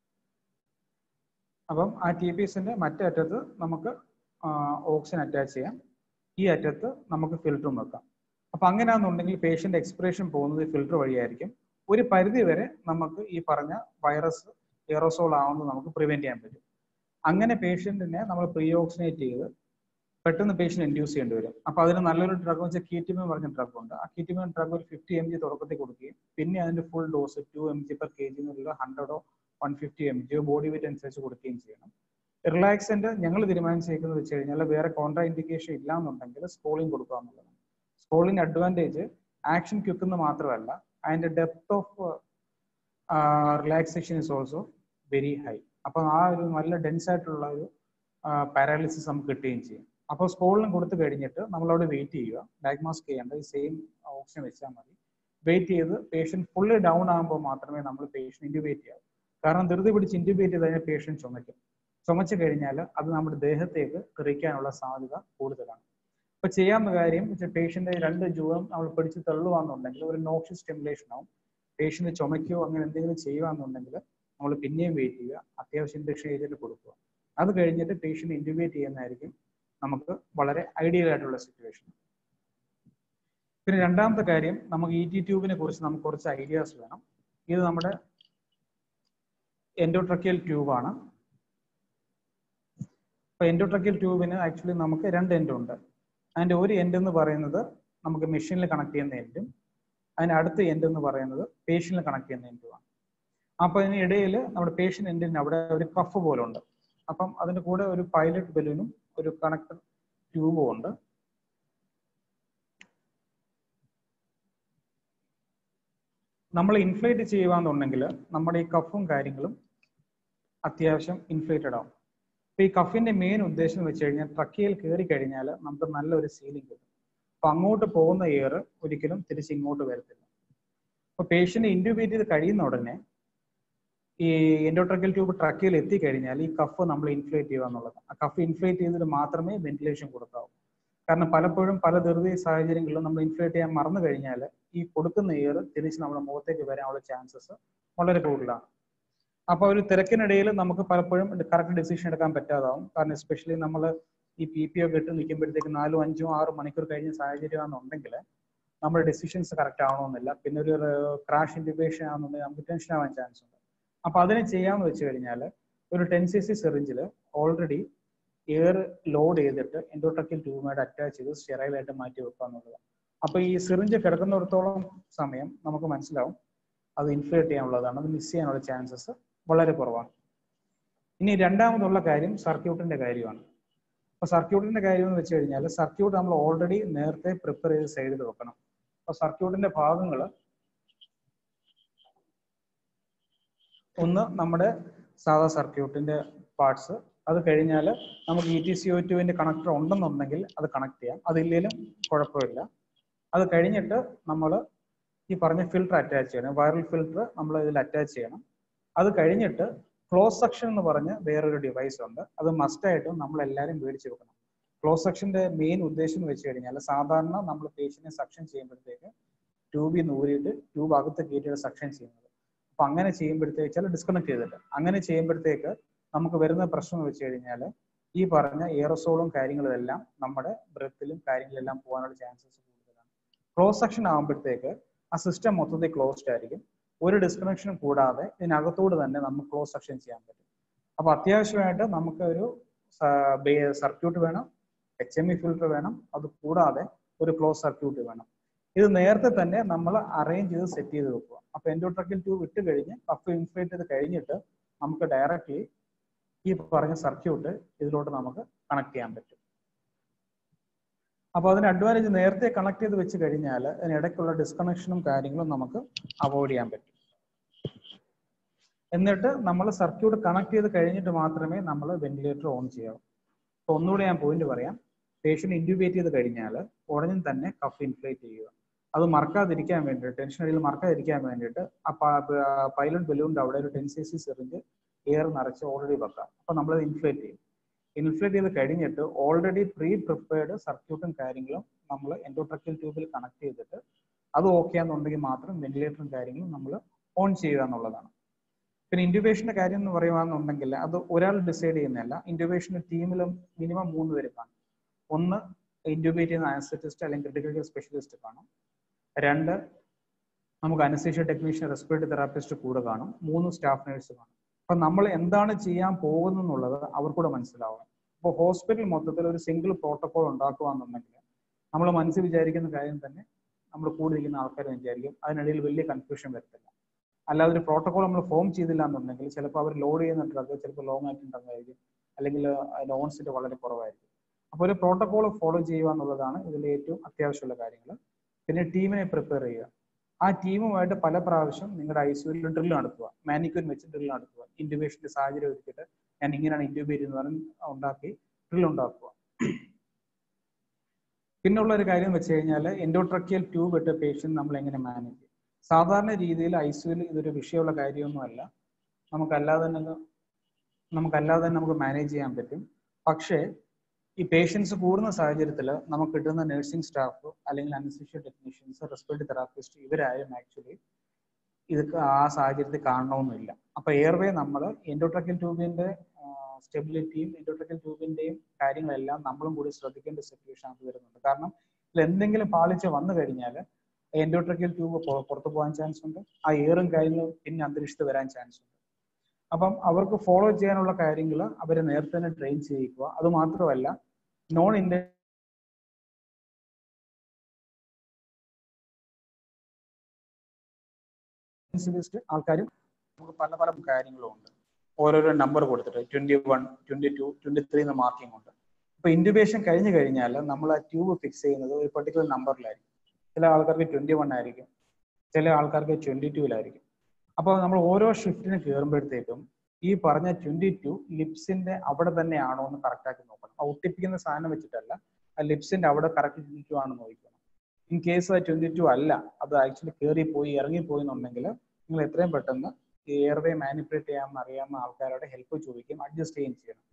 അപ്പം ആ ടി പീസിന്റെ മറ്റേ അറ്റത്ത് നമുക്ക് ഓക്സിജൻ അറ്റാച്ച് ചെയ്യാം. ഈ അറ്റത്ത് നമുക്ക് ഫിൽറ്ററും വെക്കാം. അപ്പൊ അങ്ങനെയാണെന്നുണ്ടെങ്കിൽ പേഷ്യന്റ് എക്സ്പിറേഷൻ പോകുന്നത് ഫിൽറ്റർ വഴിയായിരിക്കും. ഒരു പരിധി വരെ നമുക്ക് ഈ പറഞ്ഞ വൈറസ് എയറോസോൾ ആവുന്നത് നമുക്ക് പ്രിവെന്റ് ചെയ്യാൻ പറ്റും. അങ്ങനെ പേഷ്യന്റിനെ നമ്മൾ പ്രീ ഓക്സിനേറ്റ് ചെയ്ത് പെട്ടെന്ന് പേഷ്യന്റ് ഇൻഡ്യൂസ് ചെയ്യേണ്ടി വരും. അപ്പൊ അതിന് നല്ലൊരു ഡ്രഗ് വെച്ചാൽ കീറ്റിമിൻ പറഞ്ഞ ഡ്രഗ് ഉണ്ട്. ആ കീറ്റിമിൻ ഡ്രഗ് ഒരു ഫിഫ്റ്റി എം ജി തുടക്കത്തിൽ കൊടുക്കുകയും പിന്നെ അതിന്റെ full dose two M G per K G എന്നുള്ള ഹൺഡ്രഡോ വൺ ഫിഫ്റ്റി എം ജിയോ ബോഡി വെയിറ്റ് അനുസരിച്ച് കൊടുക്കുകയും ചെയ്യണം. റിലാക്സന്റ് ഞങ്ങൾ തീരുമാനിച്ചേക്കുന്നത് വെച്ച് കഴിഞ്ഞാൽ വേറെ കോൺട്രാ ഇൻഡിക്കേഷൻ ഇല്ലാന്നുണ്ടെങ്കിൽ സ്കോളിംഗ് കൊടുക്കുക എന്നുള്ളതാണ്. സ്കോളിംഗ് അഡ്വാൻറ്റേജ് ആക്ഷൻ ക്വിക്കെന്ന് മാത്രമല്ല, അതിന്റെ depth of relaxation is also very high. അപ്പൊ ആ ഒരു നല്ല ഡെൻസ് ആയിട്ടുള്ള ഒരു പാരാലിസിസ് നമുക്ക് കിട്ടുകയും ചെയ്യും. അപ്പോൾ സ്കോളിനും കൊടുത്തു കഴിഞ്ഞിട്ട് നമ്മളവിടെ വെയിറ്റ് ചെയ്യുക. ബാക്ക് മാസ്ക് ചെയ്യേണ്ട ഈ സെയിം ഓപ്ഷൻ വെച്ചാൽ മതി. വെയിറ്റ് ചെയ്ത് പേഷ്യന്റ് ഫുള്ളി ഡൗൺ ആകുമ്പോൾ മാത്രമേ നമ്മൾ പേഷ്യന്റ് ഇൻറ്റുബേറ്റ് ചെയ്യാവൂ. കാരണം ധൃതി പിടിച്ച് ഇൻറ്റുബേറ്റ് ചെയ്ത് കഴിഞ്ഞാൽ പേഷ്യന്റ് ചുമയ്ക്കും. ചുമച്ചു കഴിഞ്ഞാൽ അത് നമ്മുടെ ദേഹത്തേക്ക് തെറിക്കാനുള്ള സാധ്യത കൂടുതലാണ്. അപ്പൊ ചെയ്യാവുന്ന കാര്യം പേഷ്യന്റ് രണ്ട് ജൂവം നമ്മൾ പിടിച്ച് തള്ളുവാന്നുണ്ടെങ്കിൽ ഒരു നോക്ഷ്യസ് സ്റ്റിമുലേഷൻ ആവും. പേഷ്യന്റ് ചുമയ്ക്കോ അങ്ങനെ എന്തെങ്കിലും ചെയ്യുകയാണെന്നുണ്ടെങ്കിൽ നമ്മൾ പിന്നെയും വെയിറ്റ് ചെയ്യുക, അത്യാവശ്യം ഇൻജക്ഷൻ ചെയ്തിട്ട് കൊടുക്കുക. അത് കഴിഞ്ഞിട്ട് പേഷ്യന്റ് ഇൻറ്റുബേറ്റ് ചെയ്യുന്നതായിരിക്കും നമുക്ക് വളരെ ഐഡിയൽ ആയിട്ടുള്ള സിറ്റുവേഷൻ. പിന്നെ രണ്ടാമത്തെ കാര്യം, നമുക്ക് ഇ ടി ട്യൂബിനെ കുറിച്ച് നമുക്ക് കുറച്ച് ഐഡിയാസ് വേണം. ഇത് നമ്മുടെ എൻഡോട്രക്കിയൽ ട്യൂബാണ്. അപ്പൊ എൻഡോട്രക്കിയൽ ട്യൂബിന് ആക്ച്വലി നമുക്ക് രണ്ട് എൻഡ് ഉണ്ട്. അതിന്റെ ഒരു എൻഡ് എന്ന് പറയുന്നത് നമുക്ക് മെഷീനിൽ കണക്ട് ചെയ്യുന്ന എൻഡും അതിന് അടുത്ത എൻഡ് എന്ന് പറയുന്നത് പേഷ്യന്റിൽ കണക്ട് ചെയ്യുന്ന എൻഡുമാണ്. അപ്പൊ ഇതിനിടയിൽ നമ്മുടെ പേഷ്യന്റ് എൻഡിന് അവിടെ ഒരു കഫ് പോലെ ഉണ്ട്. അപ്പം അതിന്റെ കൂടെ ഒരു പൈലറ്റ് ബലൂണും ഒരു കണക്ടർ ട്യൂബും ഉണ്ട്. നമ്മൾ ഇൻഫ്ലേറ്റ് ചെയ്യുകയാണെന്നുണ്ടെങ്കിൽ നമ്മുടെ ഈ കഫും കാര്യങ്ങളും അത്യാവശ്യം ഇൻഫ്ലേറ്റഡ് ആവും. അപ്പൊ ഈ കഫിന്റെ മെയിൻ ഉദ്ദേശം വെച്ച് കഴിഞ്ഞാൽ ട്രക്കിയിൽ കയറി കഴിഞ്ഞാൽ നമുക്ക് നല്ലൊരു സീലിംഗ് കിട്ടും. അപ്പൊ അങ്ങോട്ട് പോകുന്ന എയർ ഒരിക്കലും തിരിച്ച് ഇങ്ങോട്ട് വരത്തില്ല. അപ്പൊ പേഷ്യന്റ് ഇൻറ്റുബേറ്റ് ചെയ്ത് കഴിയുന്ന ഉടനെ ഈ എൻഡോട്രക്കിയൽ ട്യൂബ് ട്രക്കിയിൽ എത്തിക്കഴിഞ്ഞാൽ ഈ കഫ് നമ്മൾ ഇൻഫ്ലേറ്റ് ചെയ്യുക എന്നുള്ളത്. ആ കഫ് ഇൻഫ്ലേറ്റ് ചെയ്തിട്ട് മാത്രമേ വെന്റിലേഷൻ കൊടുക്കാവൂ. കാരണം പലപ്പോഴും പല ധൃതി സാഹചര്യങ്ങളിലും നമ്മൾ ഇൻഫ്ലേറ്റ് ചെയ്യാൻ മറന്നു കഴിഞ്ഞാൽ ഈ കൊടുക്കുന്ന എയർ തിരിച്ച് നമ്മുടെ മുഖത്തേക്ക് വരാനുള്ള ചാൻസസ് വളരെ കൂടുതലാണ്. അപ്പോൾ ഒരു തിരക്കിനിടയിൽ നമുക്ക് പലപ്പോഴും കറക്റ്റ് ഡിസിഷൻ എടുക്കാൻ പറ്റാതാവും. കാരണം എസ്പെഷ്യലി നമ്മൾ ഈ പി പി ഒക്കെ ഇട്ട് നിൽക്കുമ്പോഴത്തേക്ക് നാലും അഞ്ചും ആറ് മണിക്കൂർ കഴിഞ്ഞ സാഹചര്യമാണെന്നുണ്ടെങ്കിൽ നമ്മുടെ ഡിസിഷൻസ് കറക്റ്റ് ആവണമെന്നില്ല. പിന്നെ ഒരു ക്രാഷ് ഇൻഡിബേഷൻ ആണെന്നുണ്ടെങ്കിൽ നമുക്ക് ടെൻഷൻ ആവാൻ ചാൻസ് ഉണ്ട്. അപ്പോൾ അതിന് ചെയ്യാമെന്ന് വെച്ച് കഴിഞ്ഞാൽ ഒരു ടെൻ സി സി സിറിഞ്ചിൽ ഓൾറെഡി എയർ ലോഡ് ചെയ്തിട്ട് എൻഡോട്രക്കിൽ ട്യൂബുമായിട്ട് അറ്റാച്ച് ചെയ്ത് സ്റ്റെറൈലായിട്ട് മാറ്റി വെക്കുക എന്നുള്ളതാണ്. അപ്പോൾ ഈ സിറിഞ്ച് കിടക്കുന്നിടത്തോളം സമയം നമുക്ക് മനസ്സിലാവും അത് ഇൻഫ്ലേറ്റ് ചെയ്യാനുള്ളതാണ്. അത് മിസ് ചെയ്യാനുള്ള ചാൻസസ് വളരെ കുറവാണ്. ഇനി രണ്ടാമതുള്ള കാര്യം സർക്യൂട്ടിന്റെ കാര്യമാണ്. അപ്പോൾ സർക്യൂട്ടിന്റെ കാര്യം എന്ന് വെച്ച് കഴിഞ്ഞാൽ സർക്യൂട്ട് നമ്മൾ ഓൾറെഡി നേരത്തെ പ്രിപ്പയർ ചെയ്ത് സൈഡിൽ വെക്കണം. അപ്പോൾ സർക്യൂട്ടിന്റെ ഭാഗങ്ങൾ ഒന്ന് നമ്മുടെ സാധാ സർക്യൂട്ടിന്റെ പാർട്സ്, അത് കഴിഞ്ഞാൽ നമുക്ക് ഇ ടി സി ഒ ടുവിന്റെ കണക്ടർ ഉണ്ടെന്നുണ്ടെങ്കിൽ അത് കണക്ട് ചെയ്യാം, അതില്ലെങ്കിലും കുഴപ്പമില്ല. അത് കഴിഞ്ഞിട്ട് നമ്മൾ ഈ പറഞ്ഞ ഫിൽട്ടർ അറ്റാച്ച് ചെയ്യണം, വൈറൽ ഫിൽട്ടർ നമ്മൾ ഇതിൽ അറ്റാച്ച് ചെയ്യണം. അത് കഴിഞ്ഞിട്ട് ക്ലോസ് സെക്ഷൻ എന്ന് പറഞ്ഞ് വേറൊരു ഡിവൈസ് ഉണ്ട്, അത് മസ്റ്റായിട്ടും നമ്മൾ എല്ലാവരും മേടിച്ച് വെക്കണം. ക്ലോസ് സെക്ഷന്റെ മെയിൻ ഉദ്ദേശം എന്ന് വെച്ച് കഴിഞ്ഞാൽ സാധാരണ നമ്മൾ പേഷ്യന്റിനെ സക്ഷൻ ചെയ്യുമ്പോഴത്തേക്ക് ട്യൂബിൽ നിന്ന് ഊരിയിട്ട് ട്യൂബ് അകത്ത് കയറ്റിയിട്ട് സക്ഷൻ ചെയ്യുന്നത്. അപ്പൊ അങ്ങനെ ചെയ്യുമ്പോഴത്തേക്ക് ചില ഡിസ്കണക്ട് ചെയ്തിട്ട് അങ്ങനെ ചെയ്യുമ്പോഴത്തേക്ക് നമുക്ക് വരുന്ന പ്രശ്നം എന്ന് വെച്ച് കഴിഞ്ഞാൽ ഈ പറഞ്ഞ എയറോസോളും കാര്യങ്ങളും എല്ലാം നമ്മുടെ ബ്രെത്തിലും കാര്യങ്ങളെല്ലാം പോകാനുള്ള ചാൻസസ് കൂടുതലാണ്. ക്ലോസ് സെക്ഷൻ ആകുമ്പോഴത്തേക്ക് ആ സിസ്റ്റം മൊത്തത്തിൽ ക്ലോസ്ഡ് ആയിരിക്കും. ഒരു ഡിസ്കണക്ഷനും കൂടാതെ ഇതിനകത്തോട് തന്നെ നമുക്ക് ക്ലോസ് സെക്ഷൻ ചെയ്യാൻ പറ്റും. അപ്പൊ അത്യാവശ്യമായിട്ട് നമുക്ക് ഒരു സർക്യൂട്ട് വേണം, എച്ച് എം ഇ ഫിൽട്ടർ വേണം, അത് കൂടാതെ ഒരു ക്ലോസ് സർക്യൂട്ട് വേണം. ഇത് നേരത്തെ തന്നെ നമ്മൾ അറേഞ്ച് ചെയ്ത് സെറ്റ് ചെയ്ത് വെക്കുക. അപ്പൊ എൻഡോട്രക്കിൽ ട്യൂബ് ഇട്ട് കഴിഞ്ഞ് കഫ് ഇൻഫ്ലേറ്റ് ചെയ്ത് കഴിഞ്ഞിട്ട് നമുക്ക് ഡയറക്റ്റ്ലി ഈ പറഞ്ഞ സർക്യൂട്ട് ഇതിലോട്ട് നമുക്ക് കണക്ട് ചെയ്യാൻ പറ്റും. അപ്പോൾ അതിന് അഡ്വാൻറ്റേജ് നേരത്തെ കണക്ട് ചെയ്ത് വെച്ച് കഴിഞ്ഞാൽ അതിനിടയ്ക്കുള്ള ഡിസ്കണക്ഷനും കാര്യങ്ങളും നമുക്ക് അവോയ്ഡ് ചെയ്യാൻ പറ്റും. എന്നിട്ട് നമ്മൾ സർക്യൂട്ട് കണക്ട് ചെയ്ത് കഴിഞ്ഞിട്ട് മാത്രമേ നമ്മൾ വെന്റിലേറ്റർ ഓൺ ചെയ്യാവൂ. അപ്പോൾ ഒന്നുകൂടെ ഞാൻ പോയിന്റ് പറയാം. പേഷ്യന്റ് ഇൻഡ്യൂബേറ്റ് ചെയ്ത് കഴിഞ്ഞാൽ ഉടനെ തന്നെ കഫ് ഇൻഫ്ലേറ്റ് ചെയ്യുക. അത് മറക്കാതിരിക്കാൻ വേണ്ടിയിട്ട്, ടെൻഷൻ അടിയിൽ മറക്കാതിരിക്കാൻ വേണ്ടിയിട്ട് ആ പൈലറ്റ് ബലൂണിന്റെ അവിടെ ഒരു ten C C syringe air നിറച്ച് ഓൾറെഡി വെക്കാം. അപ്പൊ നമ്മളത് ഇൻഫ്ലേറ്റ് ചെയ്യും. ഇൻഫ്ലേറ്റ് ചെയ്ത് കഴിഞ്ഞിട്ട് ഓൾറെഡി പ്രീ പ്രിപ്പയർഡ് സർക്യൂട്ടും കാര്യങ്ങളും നമ്മൾ എൻഡോട്രക്കിൽ ട്യൂബിൽ കണക്ട് ചെയ്തിട്ട് അത് ഓക്കെ ആണെന്നുണ്ടെങ്കിൽ മാത്രം വെന്റിലേറ്ററും കാര്യങ്ങളും നമ്മൾ ഓൺ ചെയ്യുക എന്നുള്ളതാണ്. പിന്നെ ഇൻഡ്യൂബേഷന്റെ കാര്യം എന്ന് പറയുകയാണെന്നുണ്ടെങ്കിൽ അത് ഒരാൾ ഡിസൈഡ് ചെയ്യുന്നതല്ല. ഇൻഡ്യൂബേഷന്റെ ടീമിലും മിനിമം മൂന്ന് പേര് കാണും. ഒന്ന് ഇൻഡ്യൂബേറ്റ് ചെയ്യുന്ന അനസ്തെറ്റിസ്റ്റ് അല്ലെങ്കിൽ ക്രിട്ടിക്കൽ കെയർ സ്പെഷ്യലിസ്റ്റ് കാണും. രണ്ട് നമുക്ക് അനസ്തീഷ്യ ടെക്നീഷ്യൻ, റെസ്പിറേറ്ററി തെറാപ്പിസ്റ്റ് കൂടെ കാണും. മൂന്ന് സ്റ്റാഫ് നേഴ്സ് കാണും. അപ്പൊ നമ്മൾ എന്താണ് ചെയ്യാൻ പോകുന്നത് അവർക്കൂടെ മനസ്സിലാവണം. അപ്പോൾ ഹോസ്പിറ്റൽ മൊത്തത്തിൽ ഒരു സിംഗിൾ പ്രോട്ടോകോൾ ഉണ്ടാക്കുകയാണെന്നുണ്ടെങ്കിൽ നമ്മൾ മനസ്സിൽ വിചാരിക്കുന്ന കാര്യം തന്നെ നമ്മൾ കൂടെ ഇരിക്കുന്ന ആൾക്കാരും വിചാരിക്കും. അതിനിടയിൽ വലിയ കൺഫ്യൂഷൻ വരത്തില്ല. അല്ലാതെ ഒരു പ്രോട്ടോകോൾ നമ്മൾ ഫോം ചെയ്തില്ല എന്നുണ്ടെങ്കിൽ ചിലപ്പോൾ അവർ ലോഡ് ചെയ്യുന്ന ഡ്രഗ് ചിലപ്പോൾ ലോങ് ആക്ടിങ് ഡ്രഗ് ആയിരിക്കും, അല്ലെങ്കിൽ അതിന്റെ ഓൺസെറ്റ് വളരെ കുറവായിരിക്കും. അപ്പോൾ ഒരു പ്രോട്ടോകോൾ ഫോളോ ചെയ്യുക എന്നുള്ളതാണ് ഇതിൽ ഏറ്റവും അത്യാവശ്യമുള്ള കാര്യങ്ങൾ. പിന്നെ ടീമിനെ പ്രിപ്പയർ ചെയ്യുക. ആ ടീമുമായിട്ട് പല പ്രാവശ്യം നിങ്ങളുടെ ഐ സിയുവിൽ ഡ്രിൽ നടത്തുക, മാനിക്യൂർ വെച്ച് ഡ്രിൽ നടത്തുക. ഇൻഡ്യൂബേഷന്റെ സാഹചര്യം ഒരുക്കിയിട്ട് ഞാൻ ഇങ്ങനെയാണ് ഇൻഡ്യൂബേറ്റ് എന്ന് പറഞ്ഞ് ഉണ്ടാക്കി ഡ്രിൽ ഉണ്ടാക്കുക. പിന്നുള്ള ഒരു കാര്യം വെച്ച് കഴിഞ്ഞാൽ എൻഡോട്രക്കിയൽ ട്യൂബ് ഇട്ട് പേഷ്യന്റ് നമ്മൾ എങ്ങനെ മാനേജ് ചെയ്യും. സാധാരണ രീതിയിൽ ഐ സിയുവിൽ ഇതൊരു വിഷയമുള്ള കാര്യമൊന്നുമല്ല. നമുക്കല്ലാതെ തന്നെ നമുക്കല്ലാതെ തന്നെ നമുക്ക് മാനേജ് ചെയ്യാൻ പറ്റും. പക്ഷേ ഈ പേഷ്യൻസ് കൂടുന്ന സാഹചര്യത്തിൽ നമുക്ക് കിട്ടുന്ന നഴ്സിംഗ് സ്റ്റാഫ് അല്ലെങ്കിൽ അനസ്തീഷ്യ ടെക്നീഷ്യൻസ്, റെസ്പിറേറ്ററി തെറാപ്പിസ്റ്റ് ഇവരാരും ആക്ച്വലി ഇതൊക്കെ ആ സാഹചര്യത്തിൽ കാണണമെന്നില്ല. അപ്പൊ എയർവേ നമ്മൾ എൻഡോട്രക്കിയൽ ട്യൂബിന്റെ സ്റ്റെബിലിറ്റിയും എൻഡോട്രക്കിയൽ ട്യൂബിന്റെയും കാര്യങ്ങളെല്ലാം നമ്മളും കൂടി ശ്രദ്ധിക്കേണ്ട സിറ്റുവേഷൻ അത് വരുന്നുണ്ട്. കാരണം ഇതിൽ എന്തെങ്കിലും പാളിച്ച വന്നു കഴിഞ്ഞാൽ എൻഡോട്രക്കിയൽ ട്യൂബ് പുറത്തു പോകാൻ ചാൻസ് ഉണ്ട്. ആ എയറും കാര്യങ്ങളും പിന്നെ അന്തരീക്ഷത്തിൽ വരാൻ ചാൻസ് ഉണ്ട്. അപ്പം അവർക്ക് ഫോളോ ചെയ്യാനുള്ള കാര്യങ്ങൾ അവരെ നേരത്തെ തന്നെ ട്രെയിൻ ചെയ്യിക്കുക. അത് മാത്രമല്ല നോൺ ഇന്റൻസിവിസ്റ്റ് ആൾക്കാരും നമുക്ക് പല പല കാര്യങ്ങളും ഉണ്ട്. ഓരോരോ നമ്പർ കൊടുത്തിട്ട് twenty one twenty two twenty three എന്ന മാർക്കിംഗ് ഉണ്ട്. അപ്പൊ ഇൻഡ്യൂബേഷൻ കഴിഞ്ഞു കഴിഞ്ഞാൽ നമ്മൾ ആ ട്യൂബ് ഫിക്സ് ചെയ്യുന്നത് ഒരു പെർട്ടിക്കുലർ നമ്പറിലായിരിക്കും. ചില ആൾക്കാർക്ക് ട്വന്റി വൺ ആയിരിക്കും, ചില ആൾക്കാർക്ക് ട്വന്റി ടൂവിലായിരിക്കും. അപ്പോൾ നമ്മൾ ഓരോ ഷിഫ്റ്റിന് കയറുമ്പോഴത്തേക്കും ഈ പറഞ്ഞ ട്വന്റി ടു ലിപ്സിന്റെ അവിടെ തന്നെയാണോ എന്ന് കറക്റ്റാക്കി നോക്കണം. ആ ഒട്ടിപ്പിക്കുന്ന സാധനം വെച്ചിട്ടല്ല, ആ ലിപ്സിന്റെ അവിടെ കറക്റ്റ് ട്വന്റി ടു ആണെന്ന് നോക്കണം. ഇൻ കേസ് ആ ട്വന്റി ടു അല്ല, അത് ആക്ച്വലി കയറി പോയി ഇറങ്ങിപ്പോയി എന്നുണ്ടെങ്കിൽ നിങ്ങൾ എത്രയും പെട്ടെന്ന് എയർവേ മാനിപ്പുലേറ്റ് ചെയ്യാമെന്ന് അറിയാവുന്ന ആൾക്കാരുടെ ഹെൽപ്പ് ചോദിക്കും, അഡ്ജസ്റ്റ് ചെയ്യുകയും ചെയ്യണം.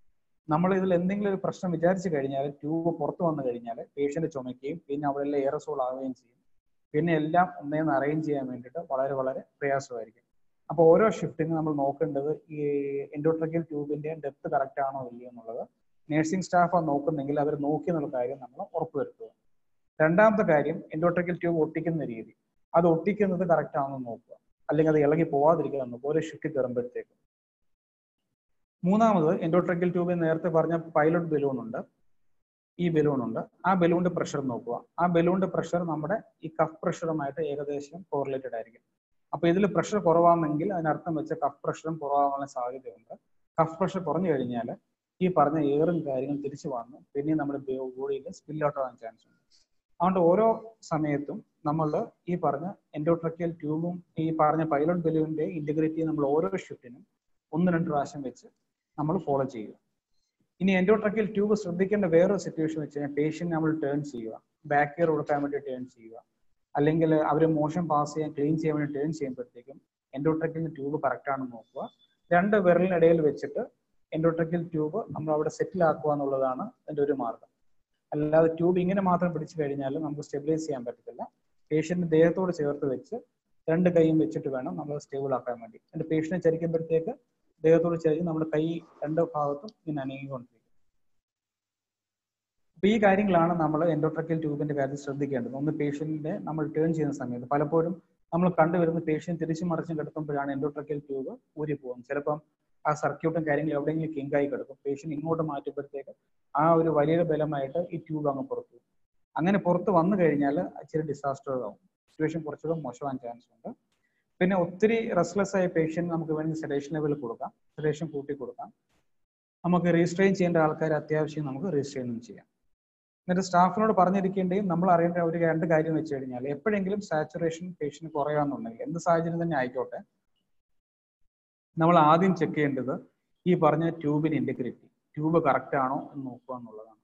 നമ്മൾ ഇതിൽ എന്തെങ്കിലും ഒരു പ്രശ്നം വിചാരിച്ചു കഴിഞ്ഞാൽ ട്യൂബ് പുറത്തു വന്നു കഴിഞ്ഞാൽ പേഷ്യന്റ് ചുമയ്ക്കുകയും പിന്നെ അവിടെ എല്ലാം എയറസോൾ ആവുകയും ചെയ്യും. പിന്നെ എല്ലാം ഒന്നേന്ന് അറേഞ്ച് ചെയ്യാൻ വേണ്ടിയിട്ട് വളരെ വളരെ പ്രയാസമായിരിക്കും. അപ്പോൾ ഓരോ ഷിഫ്റ്റിനും നമ്മൾ നോക്കേണ്ടത് ഈ എൻഡോട്രക്കിയൽ ട്യൂബിന്റെ ഡെപ്ത് കറക്റ്റ് ആണോ ഇല്ലയോ എന്നുള്ളത് നഴ്സിംഗ് സ്റ്റാഫ് നോക്കുന്നെങ്കിൽ അവർ നോക്കി എന്നുള്ള കാര്യം നമ്മൾ ഉറപ്പുവരുത്തുക. രണ്ടാമത്തെ കാര്യം എൻഡോട്രക്കിയൽ ട്യൂബ് ഒട്ടിക്കുന്ന രീതി, അത് ഒട്ടിക്കുന്നത് കറക്റ്റ് ആണെന്ന് നോക്കുക, അല്ലെങ്കിൽ അത് ഇളകി പോവാതിരിക്കാൻ നോക്കുക ഓരോ ഷിഫ്റ്റ് കയറുമ്പോഴത്തേക്കും. മൂന്നാമത് എൻഡോട്രക്കിയൽ ട്യൂബിൽ നേരത്തെ പറഞ്ഞ പൈലറ്റ് ബലൂൺ ഉണ്ട്, ഈ ബലൂൺ ഉണ്ട്, ആ ബലൂണിന്റെ പ്രഷർ നോക്കുക. ആ ബലൂണിന്റെ പ്രഷർ നമ്മുടെ ഈ കഫ് പ്രഷറുമായിട്ട് ഏകദേശം കോറിലേറ്റഡ് ആയിരിക്കും. അപ്പൊ ഇതിൽ പ്രഷർ കുറവാണെങ്കിൽ അതിനർത്ഥം വെച്ച കഫ് പ്രഷറും കുറവാകാനുള്ള സാധ്യതയുണ്ട്. കഫ് പ്രഷർ കുറഞ്ഞു കഴിഞ്ഞാൽ ഈ പറഞ്ഞ എയറും കാര്യങ്ങളും തിരിച്ചു വന്ന് പിന്നെ നമ്മുടെ ബോഡിയിൽ സ്പിൽ ഔട്ട് ആവാൻ ചാൻസ് ഉണ്ട്. അതുകൊണ്ട് ഓരോ സമയത്തും നമ്മൾ ഈ പറഞ്ഞ എൻഡോട്രക്കിയൽ ട്യൂബും ഈ പറഞ്ഞ പൈലറ്റ് ബലൂണിന്റെ ഇന്റഗ്രിറ്റി നമ്മൾ ഓരോ ഷിഫ്റ്റിനും ഒന്ന് രണ്ട് പ്രാവശ്യം വെച്ച് നമ്മൾ ഫോളോ ചെയ്യുക. ഇനി എൻഡോട്രക്കിയൽ ട്യൂബ് ശ്രദ്ധിക്കേണ്ട വേറൊരു സിറ്റുവേഷൻ വെച്ച് കഴിഞ്ഞാൽ പേഷ്യന്റ് നമ്മൾ ടേൺ ചെയ്യുക, ബാക്ക് കെയർ കൊടുക്കാൻ വേണ്ടി ടേൺ ചെയ്യുക, അല്ലെങ്കിൽ അവർ മോഷൻ പാസ് ചെയ്യാൻ ക്ലീൻ ചെയ്യാൻ വേണ്ടി ടേൺ ചെയ്യുമ്പോഴത്തേക്കും എൻഡോട്രക്കിയൽ ട്യൂബ് കറക്റ്റ് ആണെന്ന് നോക്കുക. രണ്ട് വിരലിനിടയിൽ വെച്ചിട്ട് എൻഡോട്രക്കിയൽ ട്യൂബ് നമ്മൾ അവിടെ സെറ്റിൽ ആക്കുക എന്നുള്ളതാണ് അതിൻ്റെ ഒരു മാർഗം. അല്ലാതെ ട്യൂബ് ഇങ്ങനെ മാത്രം പിടിച്ചു കഴിഞ്ഞാൽ നമുക്ക് സ്റ്റെബിലൈസ് ചെയ്യാൻ പറ്റത്തില്ല. പേഷ്യന്റ് ദേഹത്തോട് ചേർത്ത് വെച്ച് രണ്ട് കൈയും വെച്ചിട്ട് വേണം നമ്മൾ സ്റ്റേബിൾ ആക്കാൻ വേണ്ടി. എന്നിട്ട് പേഷ്യന്റ് ചരിക്കുമ്പോഴത്തേക്ക് ദേഹത്തോട് ചേർത്ത് നമ്മുടെ കൈ രണ്ട് ഭാഗത്തും ഇങ്ങനെ അനങ്ങിക്കൊണ്ടിരിക്കും. അപ്പൊ ഈ കാര്യങ്ങളാണ് നമ്മൾ എൻഡോട്രക്കിയൽ ട്യൂബിന്റെ കാര്യത്തിൽ ശ്രദ്ധിക്കേണ്ടത്. ഒന്ന് പേഷ്യന്റിനെ നമ്മൾ ടേൺ ചെയ്യുന്ന സമയത്ത് പലപ്പോഴും നമ്മൾ കണ്ടുവരുന്ന പേഷ്യന്റ് തിരിച്ചു മറിച്ചും കിടക്കുമ്പോഴാണ് എൻഡോട്രക്കിയൽ ട്യൂബ് ഊരി പോകുന്നത്. ചിലപ്പം ആ സർക്യൂട്ടും കാര്യങ്ങളും എവിടെയെങ്കിലും കിങ്കായി കിടക്കും. പേഷ്യന്റ് ഇങ്ങോട്ട് മാറ്റുമ്പോഴത്തേക്ക് ആ ഒരു വലിയ ബലമായിട്ട് ഈ ട്യൂബ് അങ്ങ് പുറത്തു പോകും. അങ്ങനെ പുറത്ത് വന്നു കഴിഞ്ഞാൽ ഇച്ചിരി ഡിസാസ്റ്റർ ആവും, സിറ്റുവേഷൻ കുറച്ചുകൂടെ മോശമാകാൻ ചാൻസ് ഉണ്ട്. പിന്നെ ഒത്തിരി റെസ്റ്റ്ലെസ് ആയ പേഷ്യന്റ് നമുക്ക് വേണമെങ്കിൽ സെഡേഷൻ ലെവൽ കൊടുക്കാം, സെഡേഷൻ കൂട്ടി കൊടുക്കാം. നമുക്ക് റീസ്ട്രെയിൻ ചെയ്യേണ്ട ആൾക്കാർ അത്യാവശ്യം നമുക്ക് റീസ്ട്രെയിനും ചെയ്യാം. എന്നിട്ട് സ്റ്റാഫിനോട് പറഞ്ഞിരിക്കേണ്ടയും നമ്മൾ അറിയേണ്ട ഒരു രണ്ട് കാര്യം വെച്ച് കഴിഞ്ഞാൽ എപ്പോഴെങ്കിലും സാച്ചുറേഷൻ പേഷ്യന്റ് കുറയാന്നുണ്ടെങ്കിൽ എന്ത് സാഹചര്യം തന്നെ ആയിക്കോട്ടെ, നമ്മൾ ആദ്യം ചെക്ക് ചെയ്യേണ്ടത് ഈ പറഞ്ഞ ട്യൂബിന് ഇന്റഗ്രിറ്റി, ട്യൂബ് കറക്റ്റ് ആണോ എന്ന് നോക്കുക എന്നുള്ളതാണ്.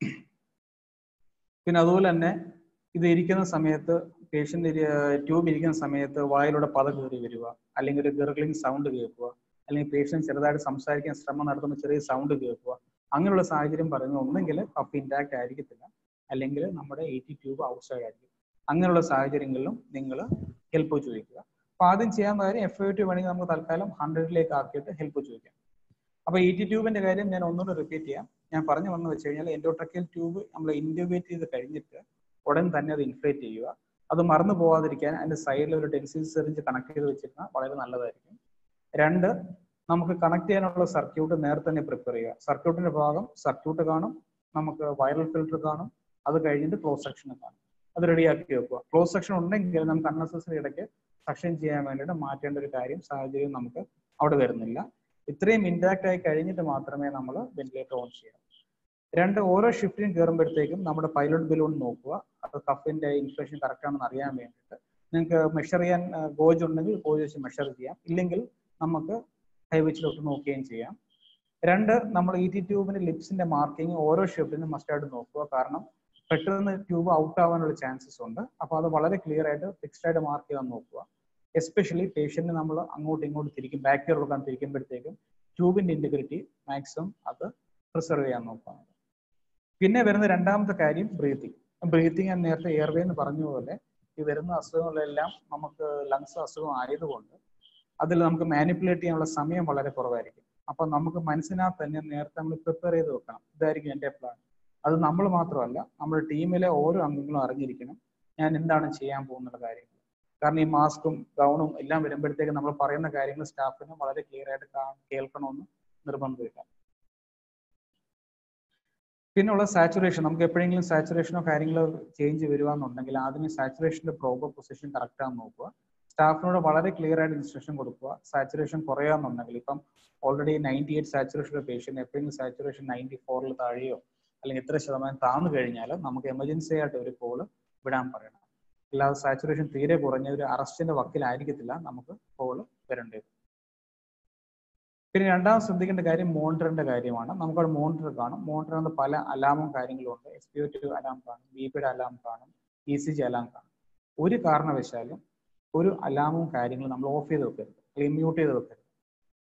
പിന്നെ അതുപോലെ തന്നെ ഇത് ഇരിക്കുന്ന സമയത്ത് പേഷ്യന്റ് ട്യൂബ് ഇരിക്കുന്ന സമയത്ത് വായിലൂടെ പത കയറി വരിക, അല്ലെങ്കിൽ ഒരു ഗർഗ്ലിംഗ് സൗണ്ട് കേൾക്കുക, അല്ലെങ്കിൽ പേഷ്യന്റ് ചെറുതായിട്ട് സംസാരിക്കാൻ ശ്രമം നടത്തുമ്പോൾ ചെറിയ സൗണ്ട് കേൾക്കുക, അങ്ങനെയുള്ള സാഹചര്യം പറയുന്നത് ഒന്നെങ്കിൽ കഫ് ഇൻടാക്ട് ആയിരിക്കത്തില്ല, അല്ലെങ്കിൽ നമ്മുടെ എ ടി ട്യൂബ് ഔട്ട്സൈഡ് ആയിരിക്കും. അങ്ങനെയുള്ള സാഹചര്യങ്ങളിലും നിങ്ങൾ ഹെൽപ്പ് ചോദിക്കുക. അപ്പൊ ആദ്യം ചെയ്യാൻ കാര്യം എഫ് ഐ ടി വേണമെങ്കിൽ നമുക്ക് തൽക്കാലം ഹൺഡ്രഡിലേക്ക് ആക്കിയിട്ട് ഹെൽപ്പ് ചോദിക്കാം. അപ്പൊ ഇ ടി ട്യൂബിന്റെ കാര്യം ഞാൻ ഒന്നുകൂടെ റിപ്പീറ്റ് ചെയ്യാം. ഞാൻ പറഞ്ഞു വന്നു വെച്ച് കഴിഞ്ഞാൽ എൻഡോട്രക്കിയൽ ട്യൂബ് നമ്മൾ ഇൻഡ്യൂബേറ്റ് ചെയ്ത് കഴിഞ്ഞിട്ട് ഉടൻ തന്നെ അത് ഇൻഫ്ലേറ്റ് ചെയ്യുക. അത് മറന്നു പോകാതിരിക്കാൻ അതിന്റെ സൈഡിൽ ഒരു ടെൻസിൽ സിറിഞ്ച് കണക്ട് ചെയ്ത് വെച്ചിരുന്നാൽ വളരെ നല്ലതായിരിക്കും. രണ്ട്, നമുക്ക് കണക്ട് ചെയ്യാനുള്ള സർക്യൂട്ട് നേരത്തെ തന്നെ പ്രിപ്പയർ ചെയ്യുക. സർക്യൂട്ടിന്റെ ഭാഗം സർക്യൂട്ട് കാണും, നമുക്ക് വൈറൽ ഫിൽറ്റർ കാണും, അത് കഴിഞ്ഞിട്ട് ക്ലോസ് സെക്ഷൻ കാണും. അത് റെഡിയാക്കി വെക്കുക. ക്ലോസ് സെക്ഷൻ ഉണ്ടെങ്കിൽ നമുക്ക് അൺനെസസറി ഇടയ്ക്ക് സെക്ഷൻ ചെയ്യാൻ വേണ്ടിയിട്ട് മാറ്റേണ്ട ഒരു കാര്യം സാഹചര്യം നമുക്ക് അവിടെ വരുന്നില്ല. ഇത്രയും ഇൻടാക്ട് ആയി കഴിഞ്ഞിട്ട് മാത്രമേ നമ്മൾ വെന്റിലേറ്റർ ഓൺ ചെയ്യാവൂ. രണ്ട്, ഓരോ ഷിഫ്റ്റിനും കയറുമ്പോഴത്തേക്കും നമ്മുടെ പൈലറ്റ് ബലൂൺ നോക്കുക, അത് കഫിന്റെ ഇൻഫ്ലേഷൻ കറക്റ്റ് ആണെന്ന് അറിയാൻ വേണ്ടിയിട്ട്. നിങ്ങൾക്ക് മെഷർ ചെയ്യാൻ ഗോജ് ഉണ്ടെങ്കിൽ ഗോജ് വെച്ച് മെഷർ ചെയ്യാം, ഇല്ലെങ്കിൽ നമുക്ക് കൈ വെച്ചിട്ട് നോക്കുകയും ചെയ്യാം. രണ്ട്, നമ്മൾ ഇ ടി ട്യൂബിന്റെ ലിപ്സിന്റെ മാർക്കിങ് ഓരോ ഷിഫ്റ്റിനും മസ്റ്റായിട്ട് നോക്കുക. കാരണം പെട്ടെന്ന് ട്യൂബ് ഔട്ട് ആവാനുള്ള ചാൻസസ് ഉണ്ട്. അപ്പോൾ അത് വളരെ ക്ലിയർ ആയിട്ട് ഫിക്സ്ഡ് ആയിട്ട് മാർക്ക് ചെയ്യാൻ നോക്കുക. എസ്പെഷ്യലി പേഷ്യന്റ് നമ്മൾ അങ്ങോട്ടും ഇങ്ങോട്ടും തിരിക്കും, ബാക്ക് കെയർ കൊടുക്കാൻ തിരിക്കുമ്പോഴത്തേക്കും ട്യൂബിന്റെ ഇന്റഗ്രിറ്റി മാക്സിമം അത് പ്രിസർവ് ചെയ്യാൻ നോക്കുക. പിന്നെ വരുന്ന രണ്ടാമത്തെ കാര്യം ബ്രീത്തിങ്. ബ്രീത്തിങ് ഞാൻ നേരത്തെ എയർവേ എന്ന് പറഞ്ഞ പോലെ ഈ വരുന്ന അസുഖങ്ങളെല്ലാം നമുക്ക് ലങ്സ് അസുഖം ആയതുകൊണ്ട് അതിൽ നമുക്ക് മാനിപ്പുലേറ്റ് ചെയ്യാനുള്ള സമയം വളരെ കുറവായിരിക്കും. അപ്പൊ നമുക്ക് മനസ്സിനകത്ത് തന്നെ നേരത്തെ നമ്മൾ പ്രിപ്പയർ ചെയ്ത് വെക്കണം, ഇതായിരിക്കും എൻ്റെ പ്ലാൻ. അത് നമ്മൾ മാത്രമല്ല, നമ്മുടെ ടീമിലെ ഓരോ അംഗങ്ങളും അറിഞ്ഞിരിക്കണം ഞാൻ എന്താണ് ചെയ്യാൻ പോകുന്ന കാര്യങ്ങൾ. കാരണം ഈ മാസ്കും ഗൗണും എല്ലാം വരുമ്പോഴത്തേക്ക് നമ്മൾ പറയുന്ന കാര്യങ്ങൾ സ്റ്റാഫിന് വളരെ ക്ലിയർ ആയിട്ട് കേൾക്കണമെന്ന് നിർബന്ധമില്ല. പിന്നെയുള്ള സാച്ചുറേഷൻ, നമുക്ക് എപ്പോഴെങ്കിലും സാച്ചുറേഷനോ കാര്യങ്ങളോ ചേഞ്ച് വരുവാന്നുണ്ടെങ്കിൽ ആദ്യമേ സാച്ചുറേഷന്റെ പ്രോപ്പർ പൊസിഷൻ കറക്റ്റ് ആണെന്ന് നോക്കുക. സ്റ്റാഫിനോട് വളരെ ക്ലിയർ ആയിട്ട് ഇൻസ്ട്രക്ഷൻ കൊടുക്കുക. സാച്ചുറേഷൻ കുറയാന്നുണ്ടെങ്കിൽ ഇപ്പം already ninety eight saturation patient എപ്പോഴെങ്കിലും സാച്ചുറേഷൻ നയൻറ്റി ഫോറിൽ താഴെയോ അല്ലെങ്കിൽ എത്ര ശതമാനം താഴ്ന്നു കഴിഞ്ഞാൽ നമുക്ക് എമർജൻസി ആയിട്ട് ഒരു കോള് വിടാൻ പറയണം. അല്ലാതെ സാച്ചുറേഷൻ തീരെ കുറഞ്ഞ ഒരു അറസ്റ്റിന്റെ വക്കിലായിരിക്കത്തില്ല നമുക്ക് കോള് വരേണ്ടത്. പിന്നെ രണ്ടാമത് ശ്രദ്ധിക്കേണ്ട കാര്യം മോണിറ്ററിന്റെ കാര്യമാണ്. നമുക്കവിടെ മോണിറ്റർ കാണും. മോണിറ്ററിന് പല അലാമും കാര്യങ്ങളും ഉണ്ട്. S P O two alarm കാണും, ബി പിയുടെ അലാം കാണും, ഇ സി ജി അലാം കാണും. ഒരു കാരണവശാലും ഒരു അലാമും കാര്യങ്ങളും നമ്മൾ ഓഫ് ചെയ്ത് വെക്കരുത്, അല്ലെങ്കിൽ മ്യൂട്ട് ചെയ്ത് വെക്കരുത്.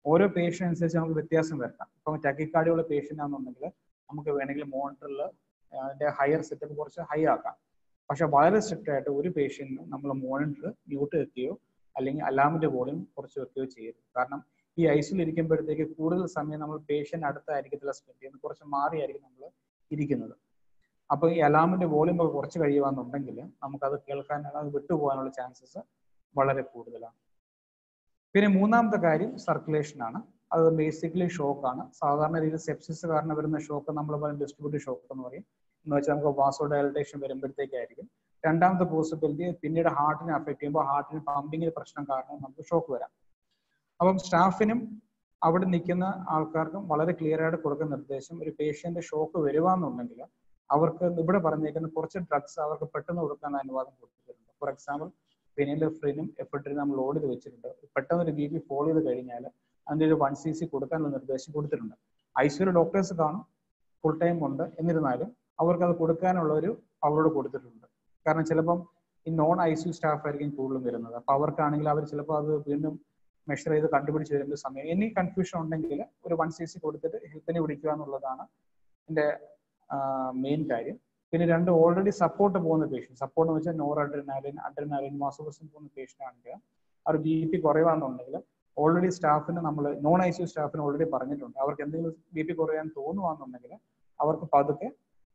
ഓരോ പേഷ്യൻ്റ് അനുസരിച്ച് നമുക്ക് വ്യത്യാസം വരുത്താം. ഇപ്പം ടക്കിക്കാർഡിയുള്ള പേഷ്യൻ്റ് ആണെന്നുണ്ടെങ്കിൽ നമുക്ക് വേണമെങ്കിൽ മോണിറ്ററിൽ അതിൻ്റെ ഹയർ സെറ്റപ്പ് കുറച്ച് ഹൈ ആക്കാം. പക്ഷെ വളരെ സ്ട്രിക്റ്റ് ആയിട്ട് ഒരു പേഷ്യൻറ്റിന് നമ്മൾ മോണിറ്റർ മ്യൂട്ട് വെക്കുകയോ അല്ലെങ്കിൽ അലാമിൻ്റെ വോളിയം കുറച്ച് വെക്കുകയോ ചെയ്യരുത്. കാരണം ഈ ഐസിയിൽ ഇരിക്കുമ്പോഴത്തേക്ക് കൂടുതൽ സമയം നമ്മൾ പേഷ്യൻ്റ് അടുത്തായിരിക്കത്തില്ല സ്പെൻഡ് ചെയ്യുന്നത്, കുറച്ച് മാറിയായിരിക്കും നമ്മൾ ഇരിക്കുന്നത്. അപ്പോൾ ഈ അലാമിൻ്റെ വോളിയം ഒക്കെ കുറച്ച് കഴിയുകയെന്നുണ്ടെങ്കിൽ നമുക്കത് കേൾക്കാനുള്ള അത് വിട്ടുപോകാനുള്ള ചാൻസസ് വളരെ കൂടുതലാണ്. പിന്നെ മൂന്നാമത്തെ കാര്യം സർക്കുലേഷനാണ്. അത് ബേസിക്കലി ഷോക്കാണ്. സാധാരണ രീതിയിൽ സെപ്സിസ് കാരണം വരുന്ന ഷോക്ക് നമ്മൾ പറയും ഡിസ്ട്രിബ്യൂട്ടീവ് ഷോക്ക് എന്ന് പറയും. എന്ന് വെച്ചാൽ നമുക്ക് വാസോ ഡയലറ്റേഷൻ വരുമ്പോഴത്തേക്കായിരിക്കും. രണ്ടാമത്തെ പോസിബിലിറ്റി പിന്നീട് ഹാർട്ടിനെ അഫക്ട് ചെയ്യുമ്പോൾ ഹാർട്ടിന് പമ്പിങ്ങിന് പ്രശ്നം കാരണം നമുക്ക് ഷോക്ക് വരാം. അപ്പം സ്റ്റാഫിനും അവിടെ നിൽക്കുന്ന ആൾക്കാർക്കും വളരെ ക്ലിയർ ആയിട്ട് കൊടുക്കുന്ന നിർദ്ദേശം, ഒരു പേഷ്യന്റ് ഷോക്ക് വരുവാന്നുണ്ടെങ്കിൽ അവർക്ക് ഇവിടെ പറഞ്ഞേക്കുന്ന കുറച്ച് ഡ്രഗ്സ് അവർക്ക് പെട്ടെന്ന് കൊടുക്കാൻ അനുവാദം കൊടുത്തിട്ടുണ്ട്. ഫോർ എക്സാമ്പിൾ ഫെനിലെഫ്രിനും എഫെഡ്രിനും നമ്മൾ ഓർഡർ ചെയ്ത് വെച്ചിട്ടുണ്ട്. പെട്ടെന്ന് ഒരു ബി പി ഫോളോ ചെയ്ത് കഴിഞ്ഞാൽ അതിൻ്റെ ഒരു വൺ സി സി കൊടുക്കാനുള്ള നിർദ്ദേശം കൊടുത്തിട്ടുണ്ട്. ഐ സിയുടെ ഡോക്ടേഴ്സ് കാണും, ഫുൾ ടൈം ഉണ്ട്. എന്നിരുന്നാലും അവർക്ക് അത് കൊടുക്കാനുള്ള ഒരു അവരോട് കൊടുത്തിട്ടുണ്ട്. കാരണം ചിലപ്പം ഈ non I C U staff ആയിരിക്കും കൂടുതലും വരുന്നത്. അപ്പോൾ അവർക്കാണെങ്കിൽ അവർ ചിലപ്പോൾ അത് വീണ്ടും മെഷർ ചെയ്ത് കണ്ടുപിടിച്ച് വരുമ്പോൾ സമയം എനി കൺഫ്യൂഷൻ ഉണ്ടെങ്കിൽ ഒരു വൺ സി സി കൊടുത്തിട്ട് ഹെൽപ്പിനെ വിളിക്കുക എന്നുള്ളതാണ് എൻ്റെ മെയിൻ കാര്യം. പിന്നെ രണ്ട് ഓൾറെഡി സപ്പോർട്ട് പോകുന്ന പേഷ്യൻറ്റ്, സപ്പോർട്ട് എന്ന് വെച്ചാൽ നോർ അഡ്രിനാലിൻ അഡ്രിനാലിൻ വാസോപ്രസിൻ പോകുന്ന പേഷ്യൻ്റ് ആണെങ്കിൽ ആ ഒരു ബി പി കുറയുകയാണെന്നുണ്ടെങ്കിൽ ഓൾറെഡി സ്റ്റാഫിന് നമ്മൾ നോൺ ഐ സി യു സ്റ്റാഫിന് ഓൾറെഡി പറഞ്ഞിട്ടുണ്ട്. അവർക്ക് എന്തെങ്കിലും ബി പി കുറയാൻ തോന്നുവാണെന്നുണ്ടെങ്കിൽ അവർക്ക് പതുക്കെ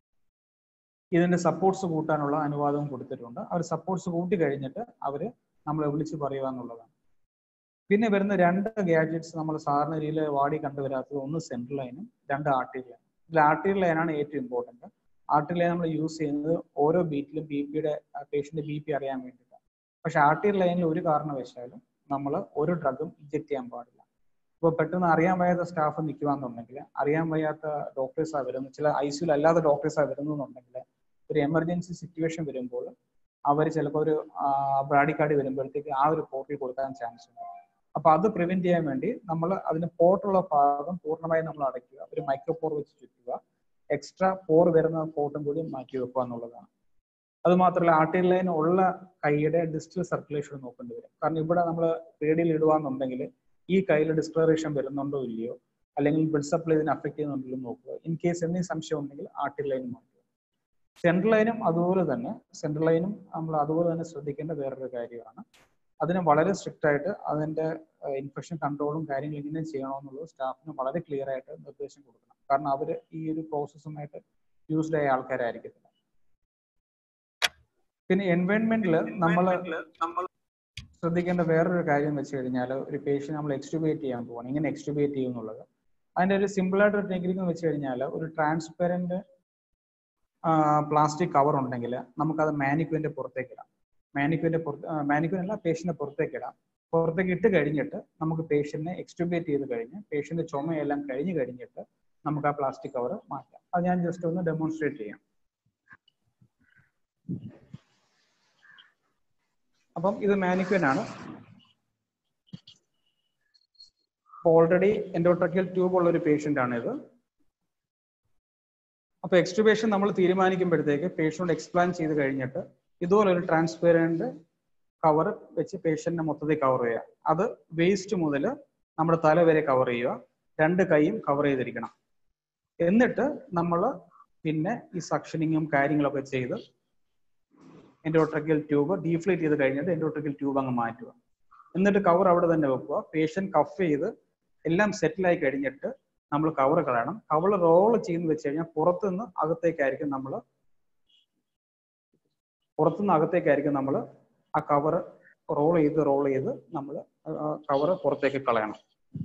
ഇതിൻ്റെ സപ്പോർട്ട്സ് കൂട്ടാനുള്ള അനുവാദവും കൊടുത്തിട്ടുണ്ട്. അവർ സപ്പോർട്ട്സ് കൂട്ടി കഴിഞ്ഞിട്ട് അവർ നമ്മളെ വിളിച്ച് പറയുക എന്നുള്ളതാണ്. പിന്നെ വരുന്ന രണ്ട് ഗാഡ്ജറ്റ്സ് നമ്മൾ സാധാരണ രീതിയിൽ വാടി കണ്ടുവരാത്തത്, ഒന്ന് സെൻട്രൽ ലൈനും രണ്ട് ആർട്ടറി ലൈനും. ഇതിൽ ആർട്ടറി ലൈനാണ് ഏറ്റവും ഇമ്പോർട്ടൻറ്റ്. ആർട്ടറി ലൈൻ നമ്മൾ യൂസ് ചെയ്യുന്നത് ഓരോ ബീറ്റിലും ബി പിയുടെ പേഷ്യൻ്റെ ബി പി അറിയാൻ വേണ്ടിയിട്ടാണ്. പക്ഷെ ആർട്ടറി ലൈനിൽ ഒരു കാരണവശാലും നമ്മൾ ഒരു ഡ്രഗും ഇഞ്ചെക്ട് ചെയ്യാൻ പാടില്ല. ഇപ്പോൾ പെട്ടെന്ന് അറിയാൻ വയ്യാത്ത സ്റ്റാഫ് നിൽക്കുകയാണെന്നുണ്ടെങ്കിൽ, അറിയാൻ വയ്യാത്ത ഡോക്ടേഴ്സാണ് വരുന്നത്, ചില ഐ സിയുൽ അല്ലാത്ത ഡോക്ടേഴ്സാണ് വരുന്നതെന്നുണ്ടെങ്കിൽ ഒരു എമർജൻസി സിറ്റുവേഷൻ വരുമ്പോൾ അവർ ചിലപ്പോൾ ഒരു ബ്രാഡിക്കാർഡ് വരുമ്പോഴത്തേക്ക് ആ ഒരു പോർട്ടിൽ കൊടുക്കാൻ ചാൻസ് ഉണ്ട്. അപ്പൊ അത് പ്രിവെന്റ് ചെയ്യാൻ വേണ്ടി നമ്മൾ അതിന് പോർട്ടുള്ള ഭാഗം പൂർണ്ണമായും നമ്മൾ അടയ്ക്കുക, ഒരു മൈക്രോ പോർ വെച്ച് ചുറ്റുക, എക്സ്ട്രാ പോർ വരുന്ന പോർട്ടും കൂടി മാറ്റി വെക്കുക എന്നുള്ളതാണ്. അത് മാത്രമല്ല ആർട്ടറി ലൈൻ ഉള്ള കൈയുടെ ഡിസ്റ്റൽ സർക്കുലേഷൻ നോക്കേണ്ടി വരും. കാരണം ഇവിടെ നമ്മൾ പേടിയിൽ ഇടുകയെന്നുണ്ടെങ്കിൽ ഈ കയ്യിൽ ഡിസ്ക്ലറേഷൻ വരുന്നുണ്ടോ ഇല്ലയോ, അല്ലെങ്കിൽ ബ്ലഡ് സപ്ലൈ ഇതിനെ അഫക്ട് ചെയ്യുന്നുണ്ടല്ലോ നോക്കുക. ഇൻ കേസ് എന്തെങ്കിലും സംശയം ഉണ്ടെങ്കിൽ ആർട്ടറി ലൈൻ മാറ്റുക. സെൻട്രൽ ലൈനും അതുപോലെ തന്നെ സെൻട്രൽ ലൈനും നമ്മൾ അതുപോലെ തന്നെ ശ്രദ്ധിക്കേണ്ട വേറൊരു കാര്യമാണ്. അതിന് വളരെ സ്ട്രിക്റ്റ് ആയിട്ട് അതിൻ്റെ ഇൻഫെക്ഷൻ കൺട്രോളും കാര്യങ്ങളും എങ്ങനെ ചെയ്യണമെന്നുള്ളത് സ്റ്റാഫിന് വളരെ ക്ലിയർ ആയിട്ട് നിർദ്ദേശം കൊടുക്കണം. കാരണം അവർ ഈ ഒരു പ്രോസസ്സുമായിട്ട് യൂസ്ഡ് ആയ ആൾക്കാരായിരിക്കത്തില്ല. പിന്നെ എൻവയോൺമെന്റിൽ നമ്മൾ ശ്രദ്ധിക്കേണ്ട വേറൊരു കാര്യം വെച്ച് കഴിഞ്ഞാൽ, ഒരു പേഷ്യന്റ് നമ്മൾ എക്സ്റ്റുബേറ്റ് ചെയ്യാൻ പോവാണ്. എങ്ങനെ എക്സ്റ്റുബേറ്റ് ചെയ്യും എന്നുള്ളത് അതിൻ്റെ ഒരു സിമ്പിളായിട്ടൊരു ടെക്നിക്ക് എന്ന് വെച്ച് കഴിഞ്ഞാൽ, ഒരു ട്രാൻസ്പെറൻറ്റ് പ്ലാസ്റ്റിക് കവർ ഉണ്ടെങ്കിൽ നമുക്കത് മാനിക്യൂവിൻ്റെ പുറത്തേക്കിടാം. മാനിക്യൂവിൻ്റെ പുറത്ത് മാനിക്യൂവിനല്ല പേഷ്യൻ്റെ പുറത്തേക്കിടാം. പുറത്തേക്ക് ഇട്ട് കഴിഞ്ഞിട്ട് നമുക്ക് പേഷ്യന്റിനെ എക്സ്റ്റുബേറ്റ് ചെയ്ത് കഴിഞ്ഞ് പേഷ്യന്റ് ചുമയെല്ലാം കഴിഞ്ഞ് കഴിഞ്ഞിട്ട് നമുക്ക് ആ പ്ലാസ്റ്റിക് കവർ മാറ്റാം. അത് ഞാൻ ജസ്റ്റ് ഒന്ന് ഡെമോൺസ്ട്രേറ്റ് ചെയ്യാം. അപ്പം ഇത് മാനിക്യൂൻ ആണ്. ഓൾറെഡി എൻഡോട്രക്കിയൽ ട്യൂബ് ഉള്ള ഒരു പേഷ്യന്റ് ആണ് ഇത്. അപ്പൊ എക്സ്റ്റുബേഷൻ നമ്മൾ തീരുമാനിക്കുമ്പോഴത്തേക്ക് പേഷ്യന്റ് എക്സ്പ്ലാൻ ചെയ്ത് കഴിഞ്ഞിട്ട് ഇതുപോലെ ഒരു ട്രാൻസ്പെറൻറ്റ് കവർ വെച്ച് പേഷ്യന്റിനെ മൊത്തത്തിൽ കവർ ചെയ്യുക. അത് വേസ്റ്റ് മുതൽ നമ്മുടെ തല വരെ കവർ ചെയ്യുക. രണ്ട് കൈയും കവർ ചെയ്തിരിക്കണം. എന്നിട്ട് നമ്മൾ പിന്നെ ഈ സക്ഷനിങ്ങും കാര്യങ്ങളൊക്കെ ചെയ്ത് എൻഡോട്രക്കിയൽ ട്യൂബ് ഡീഫ്ലേറ്റ് ചെയ്ത് കഴിഞ്ഞിട്ട് എൻഡോട്രക്കിയൽ ട്യൂബ് അങ്ങ് മാറ്റുക. എന്നിട്ട് കവർ അവിടെ തന്നെ വെക്കുക. പേഷ്യന്റ് കഫ് ചെയ്ത് എല്ലാം സെറ്റിലായി കഴിഞ്ഞിട്ട് നമ്മൾ കവർ കളയണം. കവർ റോൾ ചെയ്യുന്ന വെച്ച് കഴിഞ്ഞാൽ പുറത്തുനിന്ന് അകത്തേക്കായിരിക്കും നമ്മൾ പുറത്തുനിന്ന് അകത്തേക്കായിരിക്കും നമ്മൾ ആ കവർ റോൾ ചെയ്ത് റോൾ ചെയ്ത് നമ്മൾ കവർ പുറത്തേക്ക് കളയണം.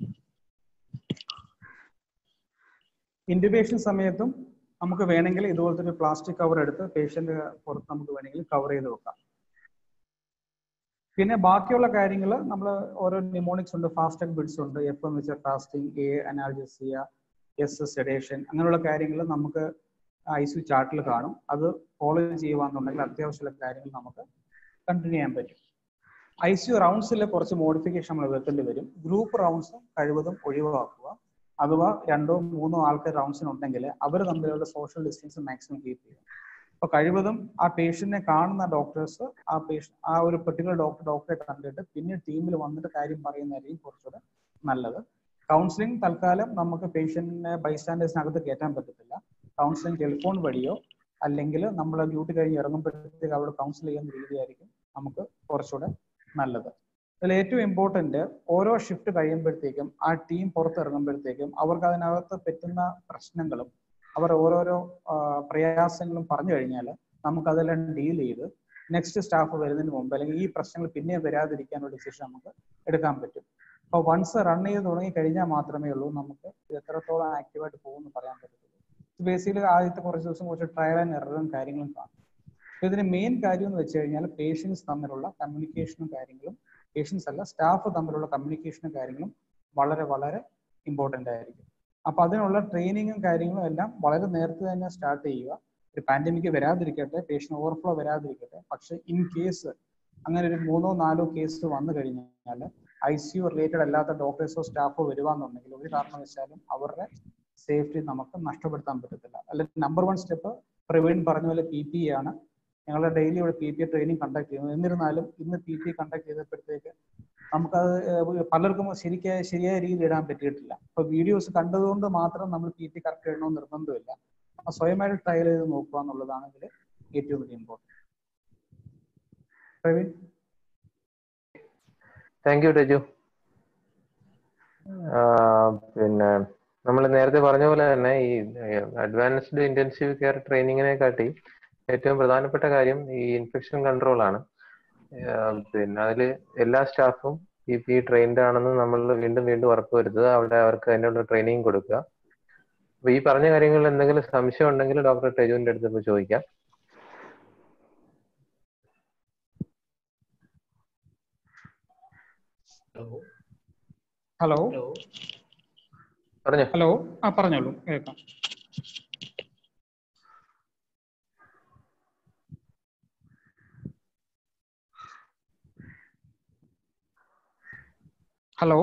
ഇൻറ്റുബേഷൻ സമയത്തും നമുക്ക് വേണമെങ്കിൽ ഇതുപോലത്തെ ഒരു പ്ലാസ്റ്റിക് കവർ എടുത്ത് പേഷ്യന്റ് പുറത്ത് നമുക്ക് വേണമെങ്കിൽ കവർ ചെയ്ത് വെക്കാം. പിന്നെ ബാക്കിയുള്ള കാര്യങ്ങൾ നമ്മൾ ഓരോ നിമോണിക്സ് ഉണ്ട്, ഫാസ്റ്റ് ബിഡ്സ് ഉണ്ട്, എഫ് എന്ന് വെച്ചാൽ fasting, A analgesia, S sedation, അങ്ങനെയുള്ള കാര്യങ്ങൾ നമുക്ക് ഐ സി യു ചാർട്ടിൽ കാണും. അത് ഫോളോ ചെയ്യുകയാണെന്നുണ്ടെങ്കിൽ അത്യാവശ്യമുള്ള കാര്യങ്ങൾ നമുക്ക് കണ്ടിന്യൂ ചെയ്യാൻ പറ്റും. ഐ സി യു റൗണ്ട്സിൽ കുറച്ച് മോഡിഫിക്കേഷൻ നമ്മൾ വെക്കേണ്ടി വരും. ഗ്രൂപ്പ് റൗണ്ട്സ് കഴിവതും ഒഴിവാക്കുക. അഥവാ രണ്ടോ മൂന്നോ ആൾക്കാർ റൗണ്ട്സിനുണ്ടെങ്കിൽ അവർ തമ്മിലുള്ള സോഷ്യൽ ഡിസ്റ്റൻസ് മാക്സിമം കീപ്പ് ചെയ്യുക. അപ്പോൾ കഴിവതും ആ പേഷ്യന്റിനെ കാണുന്ന ഡോക്ടേഴ്സ് ആ പേഷ്യൻ ആ ഒരു പെർട്ടിക്കുലർ ഡോക്ടർ ഡോക്ടറെ കണ്ടിട്ട് പിന്നെ ടീമിൽ വന്നിട്ട് കാര്യം പറയുന്നതായിരിക്കും കുറച്ചുകൂടെ നല്ലത്. കൗൺസിലിംഗ് തൽക്കാലം നമുക്ക് പേഷ്യന്റിനെ ബൈസ്റ്റാൻഡേഴ്സിനകത്ത് കയറ്റാൻ പറ്റത്തില്ല. കൗൺസിലിംഗ് ടെലിഫോൺ വഴിയോ അല്ലെങ്കിൽ നമ്മൾ ഡ്യൂട്ടി കഴിഞ്ഞ് ഇറങ്ങുമ്പോഴത്തേക്ക് അവിടെ കൗൺസിൽ ചെയ്യുന്ന രീതിയായിരിക്കും നമുക്ക് കുറച്ചുകൂടെ നല്ലത്. അതിൽ ഏറ്റവും ഇമ്പോർട്ടൻറ്റ്, ഓരോ ഷിഫ്റ്റ് കഴിയുമ്പോഴത്തേക്കും ആ ടീം പുറത്തിറങ്ങുമ്പോഴത്തേക്കും അവർക്ക് അതിനകത്ത് പറ്റുന്ന പ്രശ്നങ്ങളും അവർ ഓരോരോ പ്രയാസങ്ങളും പറഞ്ഞു കഴിഞ്ഞാൽ നമുക്കതെല്ലാം ഡീൽ ചെയ്ത് നെക്സ്റ്റ് സ്റ്റാഫ് വരുന്നതിന് മുമ്പ് അല്ലെങ്കിൽ ഈ പ്രശ്നങ്ങൾ പിന്നെ വരാതിരിക്കാനുള്ള ഡിസിഷൻ നമുക്ക് എടുക്കാൻ പറ്റും. അപ്പോൾ വൺസ് റൺ ചെയ്ത് തുടങ്ങി കഴിഞ്ഞാൽ മാത്രമേ ഉള്ളൂ നമുക്ക് എത്രത്തോളം ആക്റ്റീവായിട്ട് പോകുമെന്ന് പറയാൻ പറ്റത്തുള്ളൂ. ബേസിക്കലി ആദ്യത്തെ കുറച്ച് ദിവസം കുറച്ച് ട്രയൽ ആൻഡ് എററും കാര്യങ്ങളും കാണും. അപ്പോൾ ഇതിന് മെയിൻ കാര്യം എന്ന് വെച്ച് കഴിഞ്ഞാൽ പേഷ്യൻസ് തമ്മിലുള്ള കമ്മ്യൂണിക്കേഷനും കാര്യങ്ങളും, പേഷ്യൻസ് അല്ല സ്റ്റാഫ് തമ്മിലുള്ള കമ്മ്യൂണിക്കേഷനും കാര്യങ്ങളും വളരെ വളരെ ഇമ്പോർട്ടൻ്റ് ആയിരിക്കും. അപ്പോൾ അതിനുള്ള ട്രെയിനിങ്ങും കാര്യങ്ങളും എല്ലാം വളരെ നേരത്തെ തന്നെ സ്റ്റാർട്ട് ചെയ്യുക. ഒരു പാൻഡമിക് വരാതിരിക്കട്ടെ, പേഷ്യൻ്റ് ഓവർഫ്ലോ വരാതിരിക്കട്ടെ. പക്ഷെ ഇൻ കേസ് അങ്ങനെ ഒരു മൂന്നോ നാലോ കേസ് വന്നു കഴിഞ്ഞാൽ ഐ സി യു റിലേറ്റഡ് അല്ലാത്ത ഡോക്ടേഴ്സോ സ്റ്റാഫോ വരുവാന്നുണ്ടെങ്കിൽ ഒരു കാരണവശാലും അവരുടെ സേഫ്റ്റി നമുക്ക് നഷ്ടപ്പെടുത്താൻ പറ്റത്തില്ല. അല്ലെങ്കിൽ നമ്പർ വൺ സ്റ്റെപ്പ് പ്രവീൺ പറഞ്ഞ പോലെ പി പി ആണ്. ഞങ്ങളുടെ ഡെയിലി ഇവിടെ പി പി ട്രെയിനിങ് കണ്ടക്ട് ചെയ്യുന്നത്. എന്നിരുന്നാലും ഇന്ന് പി പി കണ്ടക്ട് ചെയ്തപ്പോഴത്തേക്ക് നമുക്കത് പലർക്കും ശരിക്കായ ശരിയായ രീതിയിൽ ഇടാൻ പറ്റിയിട്ടില്ല. അപ്പോൾ വീഡിയോസ് കണ്ടതുകൊണ്ട് മാത്രം നമ്മൾ പി പി കറക്റ്റ് ഇടണമെന്ന് നിർബന്ധമില്ല. സ്വയമായിട്ട് ട്രയൽ ചെയ്ത് നോക്കുക എന്നുള്ളതാണ് ഇതിൽ ഏറ്റവും വലിയ important. Praveen. Thank you Teju. പിന്നെ നമ്മൾ നേരത്തെ പറഞ്ഞ പോലെ തന്നെ ഈ അഡ്വാൻസ്ഡ് ഇന്റൻസീവ് കെയർ ട്രെയിനിങ്ങിനെ കാട്ടി ഏറ്റവും പ്രധാനപ്പെട്ട കാര്യം ഈ ഇൻഫെക്ഷൻ കൺട്രോൾ ആണ്. പിന്നെ അതിൽ എല്ലാ സ്റ്റാഫും പി പി ട്രെയിൻഡ് ആണെന്ന് നമ്മൾ വീണ്ടും വീണ്ടും ഉറപ്പുവരുത്തുക. അവിടെ അവർക്ക് അതിനുള്ള ട്രെയിനിങ് കൊടുക്കുക. അപ്പൊ ഈ പറഞ്ഞ കാര്യങ്ങളിൽ എന്തെങ്കിലും സംശയം ഉണ്ടെങ്കിൽ ഡോക്ടർ ടെജുവിന്റെ അടുത്ത് ഇപ്പോൾ ചോദിക്കാം. ഹലോ പറഞ്ഞോ. ഹലോ ആ പറഞ്ഞോളൂ, കേൾക്കാം. Hello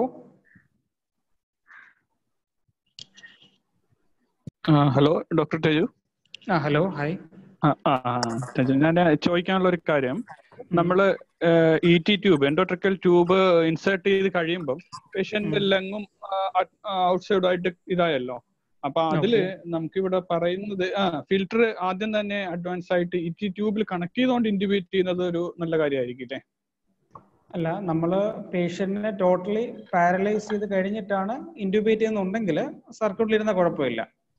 hello doctor Teju. ആ ഹലോ, ഹായ്. ടെജു, ഞാൻ ചോദിക്കാനുള്ള ഒരു കാര്യം, നമ്മള് E T tube, endotracheal tube insert ചെയ്ത് കഴിയുമ്പോൾ പേഷ്യന്റ് ലങ്ങും ഔട്ട്സൈഡ് ആയിട്ട് ഇതായല്ലോ. അപ്പൊ അതില് നമുക്കിവിടെ പറയുന്നത് ആ ഫിൽറ്റർ ആദ്യം തന്നെ അഡ്വാൻസ് ആയിട്ട് ഇ ടി ട്യൂബിൽ കണക്ട് ചെയ്തുകൊണ്ട് ഇൻഡിബേറ്റ് ചെയ്യുന്നത് ഒരു നല്ല കാര്യമായിരിക്കും അല്ലേ? അല്ല, നമ്മൾ പേഷ്യന്റിനെ ടോട്ടലി പാരലൈസ് ചെയ്ത് കഴിഞ്ഞിട്ടാണ് ഇൻഡ്യൂബേറ്റ് ചെയ്യുന്നുണ്ടെങ്കിൽ സർക്യൂട്ടിലിരുന്ന കുഴപ്പമില്ല.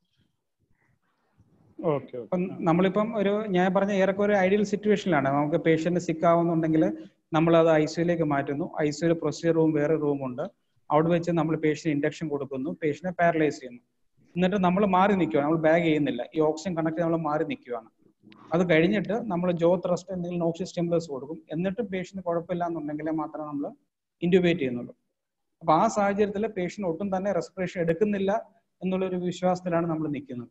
ഓക്കെ. അപ്പം നമ്മളിപ്പം ഒരു ഞാൻ പറഞ്ഞ ഏറെക്കൊ ഒരു ഐഡിയൽ സിറ്റുവേഷനിലാണ്. നമുക്ക് പേഷ്യന്റ് സിക്ക് ആവുന്നുണ്ടെങ്കിൽ നമ്മൾ അത് ഐ സിയുലേക്ക് മാറ്റുന്നു. ഐ സിയുയിൽ പ്രൊസീജിയർ റൂം വേറെ റൂമുണ്ട്. അവിടെ വെച്ച് നമ്മൾ പേഷ്യന്റ് ഇൻഡക്ഷൻ കൊടുക്കുന്നു, പേഷ്യന്റിനെ പാരലൈസ് ചെയ്യുന്നു. എന്നിട്ട് നമ്മൾ മാറി നിൽക്കുകയാണ്, നമ്മൾ ബാഗ് ചെയ്യുന്നില്ല. ഈ ഓക്സിജൻ കണക്ട് നമ്മൾ മാറി നിൽക്കുകയാണ്. അത് കഴിഞ്ഞിട്ട് നമ്മൾ ജോ ത്രസ്റ്റ് എന്തെങ്കിലും ഓക്സിജൻ സ്റ്റിമുലസ് കൊടുക്കും. എന്നിട്ട് പേഷ്യന്റ് കുഴപ്പമില്ല എന്നുണ്ടെങ്കിൽ മാത്രമേ നമ്മൾ ഇൻഡ്യൂബേറ്റ് ചെയ്യുന്നുള്ളൂ. അപ്പൊ ആ സാഹചര്യത്തിൽ പേഷ്യന്റ് ഒട്ടും തന്നെ റെസ്പിറേഷൻ എടുക്കുന്നില്ല എന്നുള്ളൊരു വിശ്വാസത്തിലാണ് നമ്മൾ നിൽക്കുന്നത്.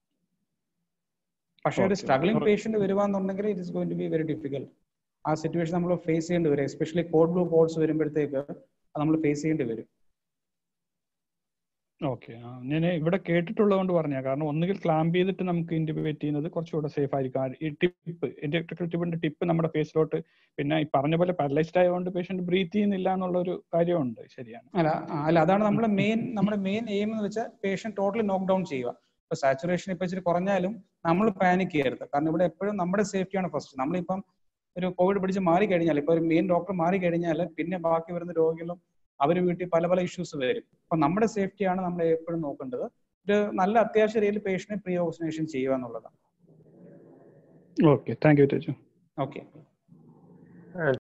പക്ഷേ ഒരു സ്ട്രഗ്ലിംഗ് പേഷ്യന്റ് വരുവാന്നുണ്ടെങ്കിൽ it is going to be very difficult. ആ സിറ്റുവേഷൻ നമ്മൾ ഫേസ് ചെയ്യേണ്ടി വരും. എസ്പെഷ്യലി കോഡ് ബ്ലൂ കോഡ്സ് വരുമ്പോഴത്തേക്ക് നമ്മൾ ഫേസ് ചെയ്യേണ്ടി വരും. ഓക്കെ, ഞാൻ ഇവിടെ കേട്ടിട്ടുള്ളത് കൊണ്ട് പറഞ്ഞാൽ, കാരണം ഒന്നുകിൽ ക്ലാമ്പ് ചെയ്തിട്ട് നമുക്ക് ഇൻഡിബേറ്റ് ചെയ്യുന്നത് കുറച്ചുകൂടെ സേഫ് ആയിരിക്കും. ഈ ടിപ്പ് ഇൻഡക്ടർ ട്യൂബിന്റെ ടിപ്പ് നമ്മുടെ ഫേസിലോട്ട്, പിന്നെ ഈ പറഞ്ഞ പോലെ പാരലൈസ്ഡ് ആയതുകൊണ്ട് പേഷ്യന്റ് ബ്രീത്ത് ചെയ്യുന്നില്ല എന്നുള്ളൊരു കാര്യമുണ്ട്. ശരിയാണ്. അല്ല അല്ല അതാണ് നമ്മുടെ മെയിൻ നമ്മുടെ മെയിൻ എയിം എന്ന് വെച്ചാൽ പേഷ്യന്റ് ടോട്ടലി നോക്ക് ഡൗൺ ചെയ്യുക. ഇപ്പൊ സാച്ചുറേഷൻ ഇപ്പൊ ഇച്ചിരി കുറഞ്ഞാലും നമ്മൾ പാനിക് ചെയ്യരുത്. കാരണം ഇവിടെ എപ്പോഴും നമ്മുടെ സേഫ്റ്റിയാണ് ഫസ്റ്റ്. നമ്മളിപ്പം ഒരു കോവിഡ് പിടിച്ച് മാറി കഴിഞ്ഞാൽ, ഇപ്പൊ ഒരു മെയിൻ ഡോക്ടർ മാറി കഴിഞ്ഞാൽ പിന്നെ ബാക്കി വരുന്ന രോഗികളും അവർ വീട്ടിൽ പല പല ഇഷ്യൂസ് വരും. അപ്പൊ നമ്മുടെ സേഫ്റ്റിയാണ് നമ്മൾ എപ്പോഴും നോക്കേണ്ടത്. ഒരു നല്ല അത്യാവശ്യ രീതിയിൽ പേഷ്യന്റിനെ പ്രീ ഓക്സിജനേഷൻ ചെയ്യുക എന്നുള്ളതാണ്. Okay, thank you Teju. Okay.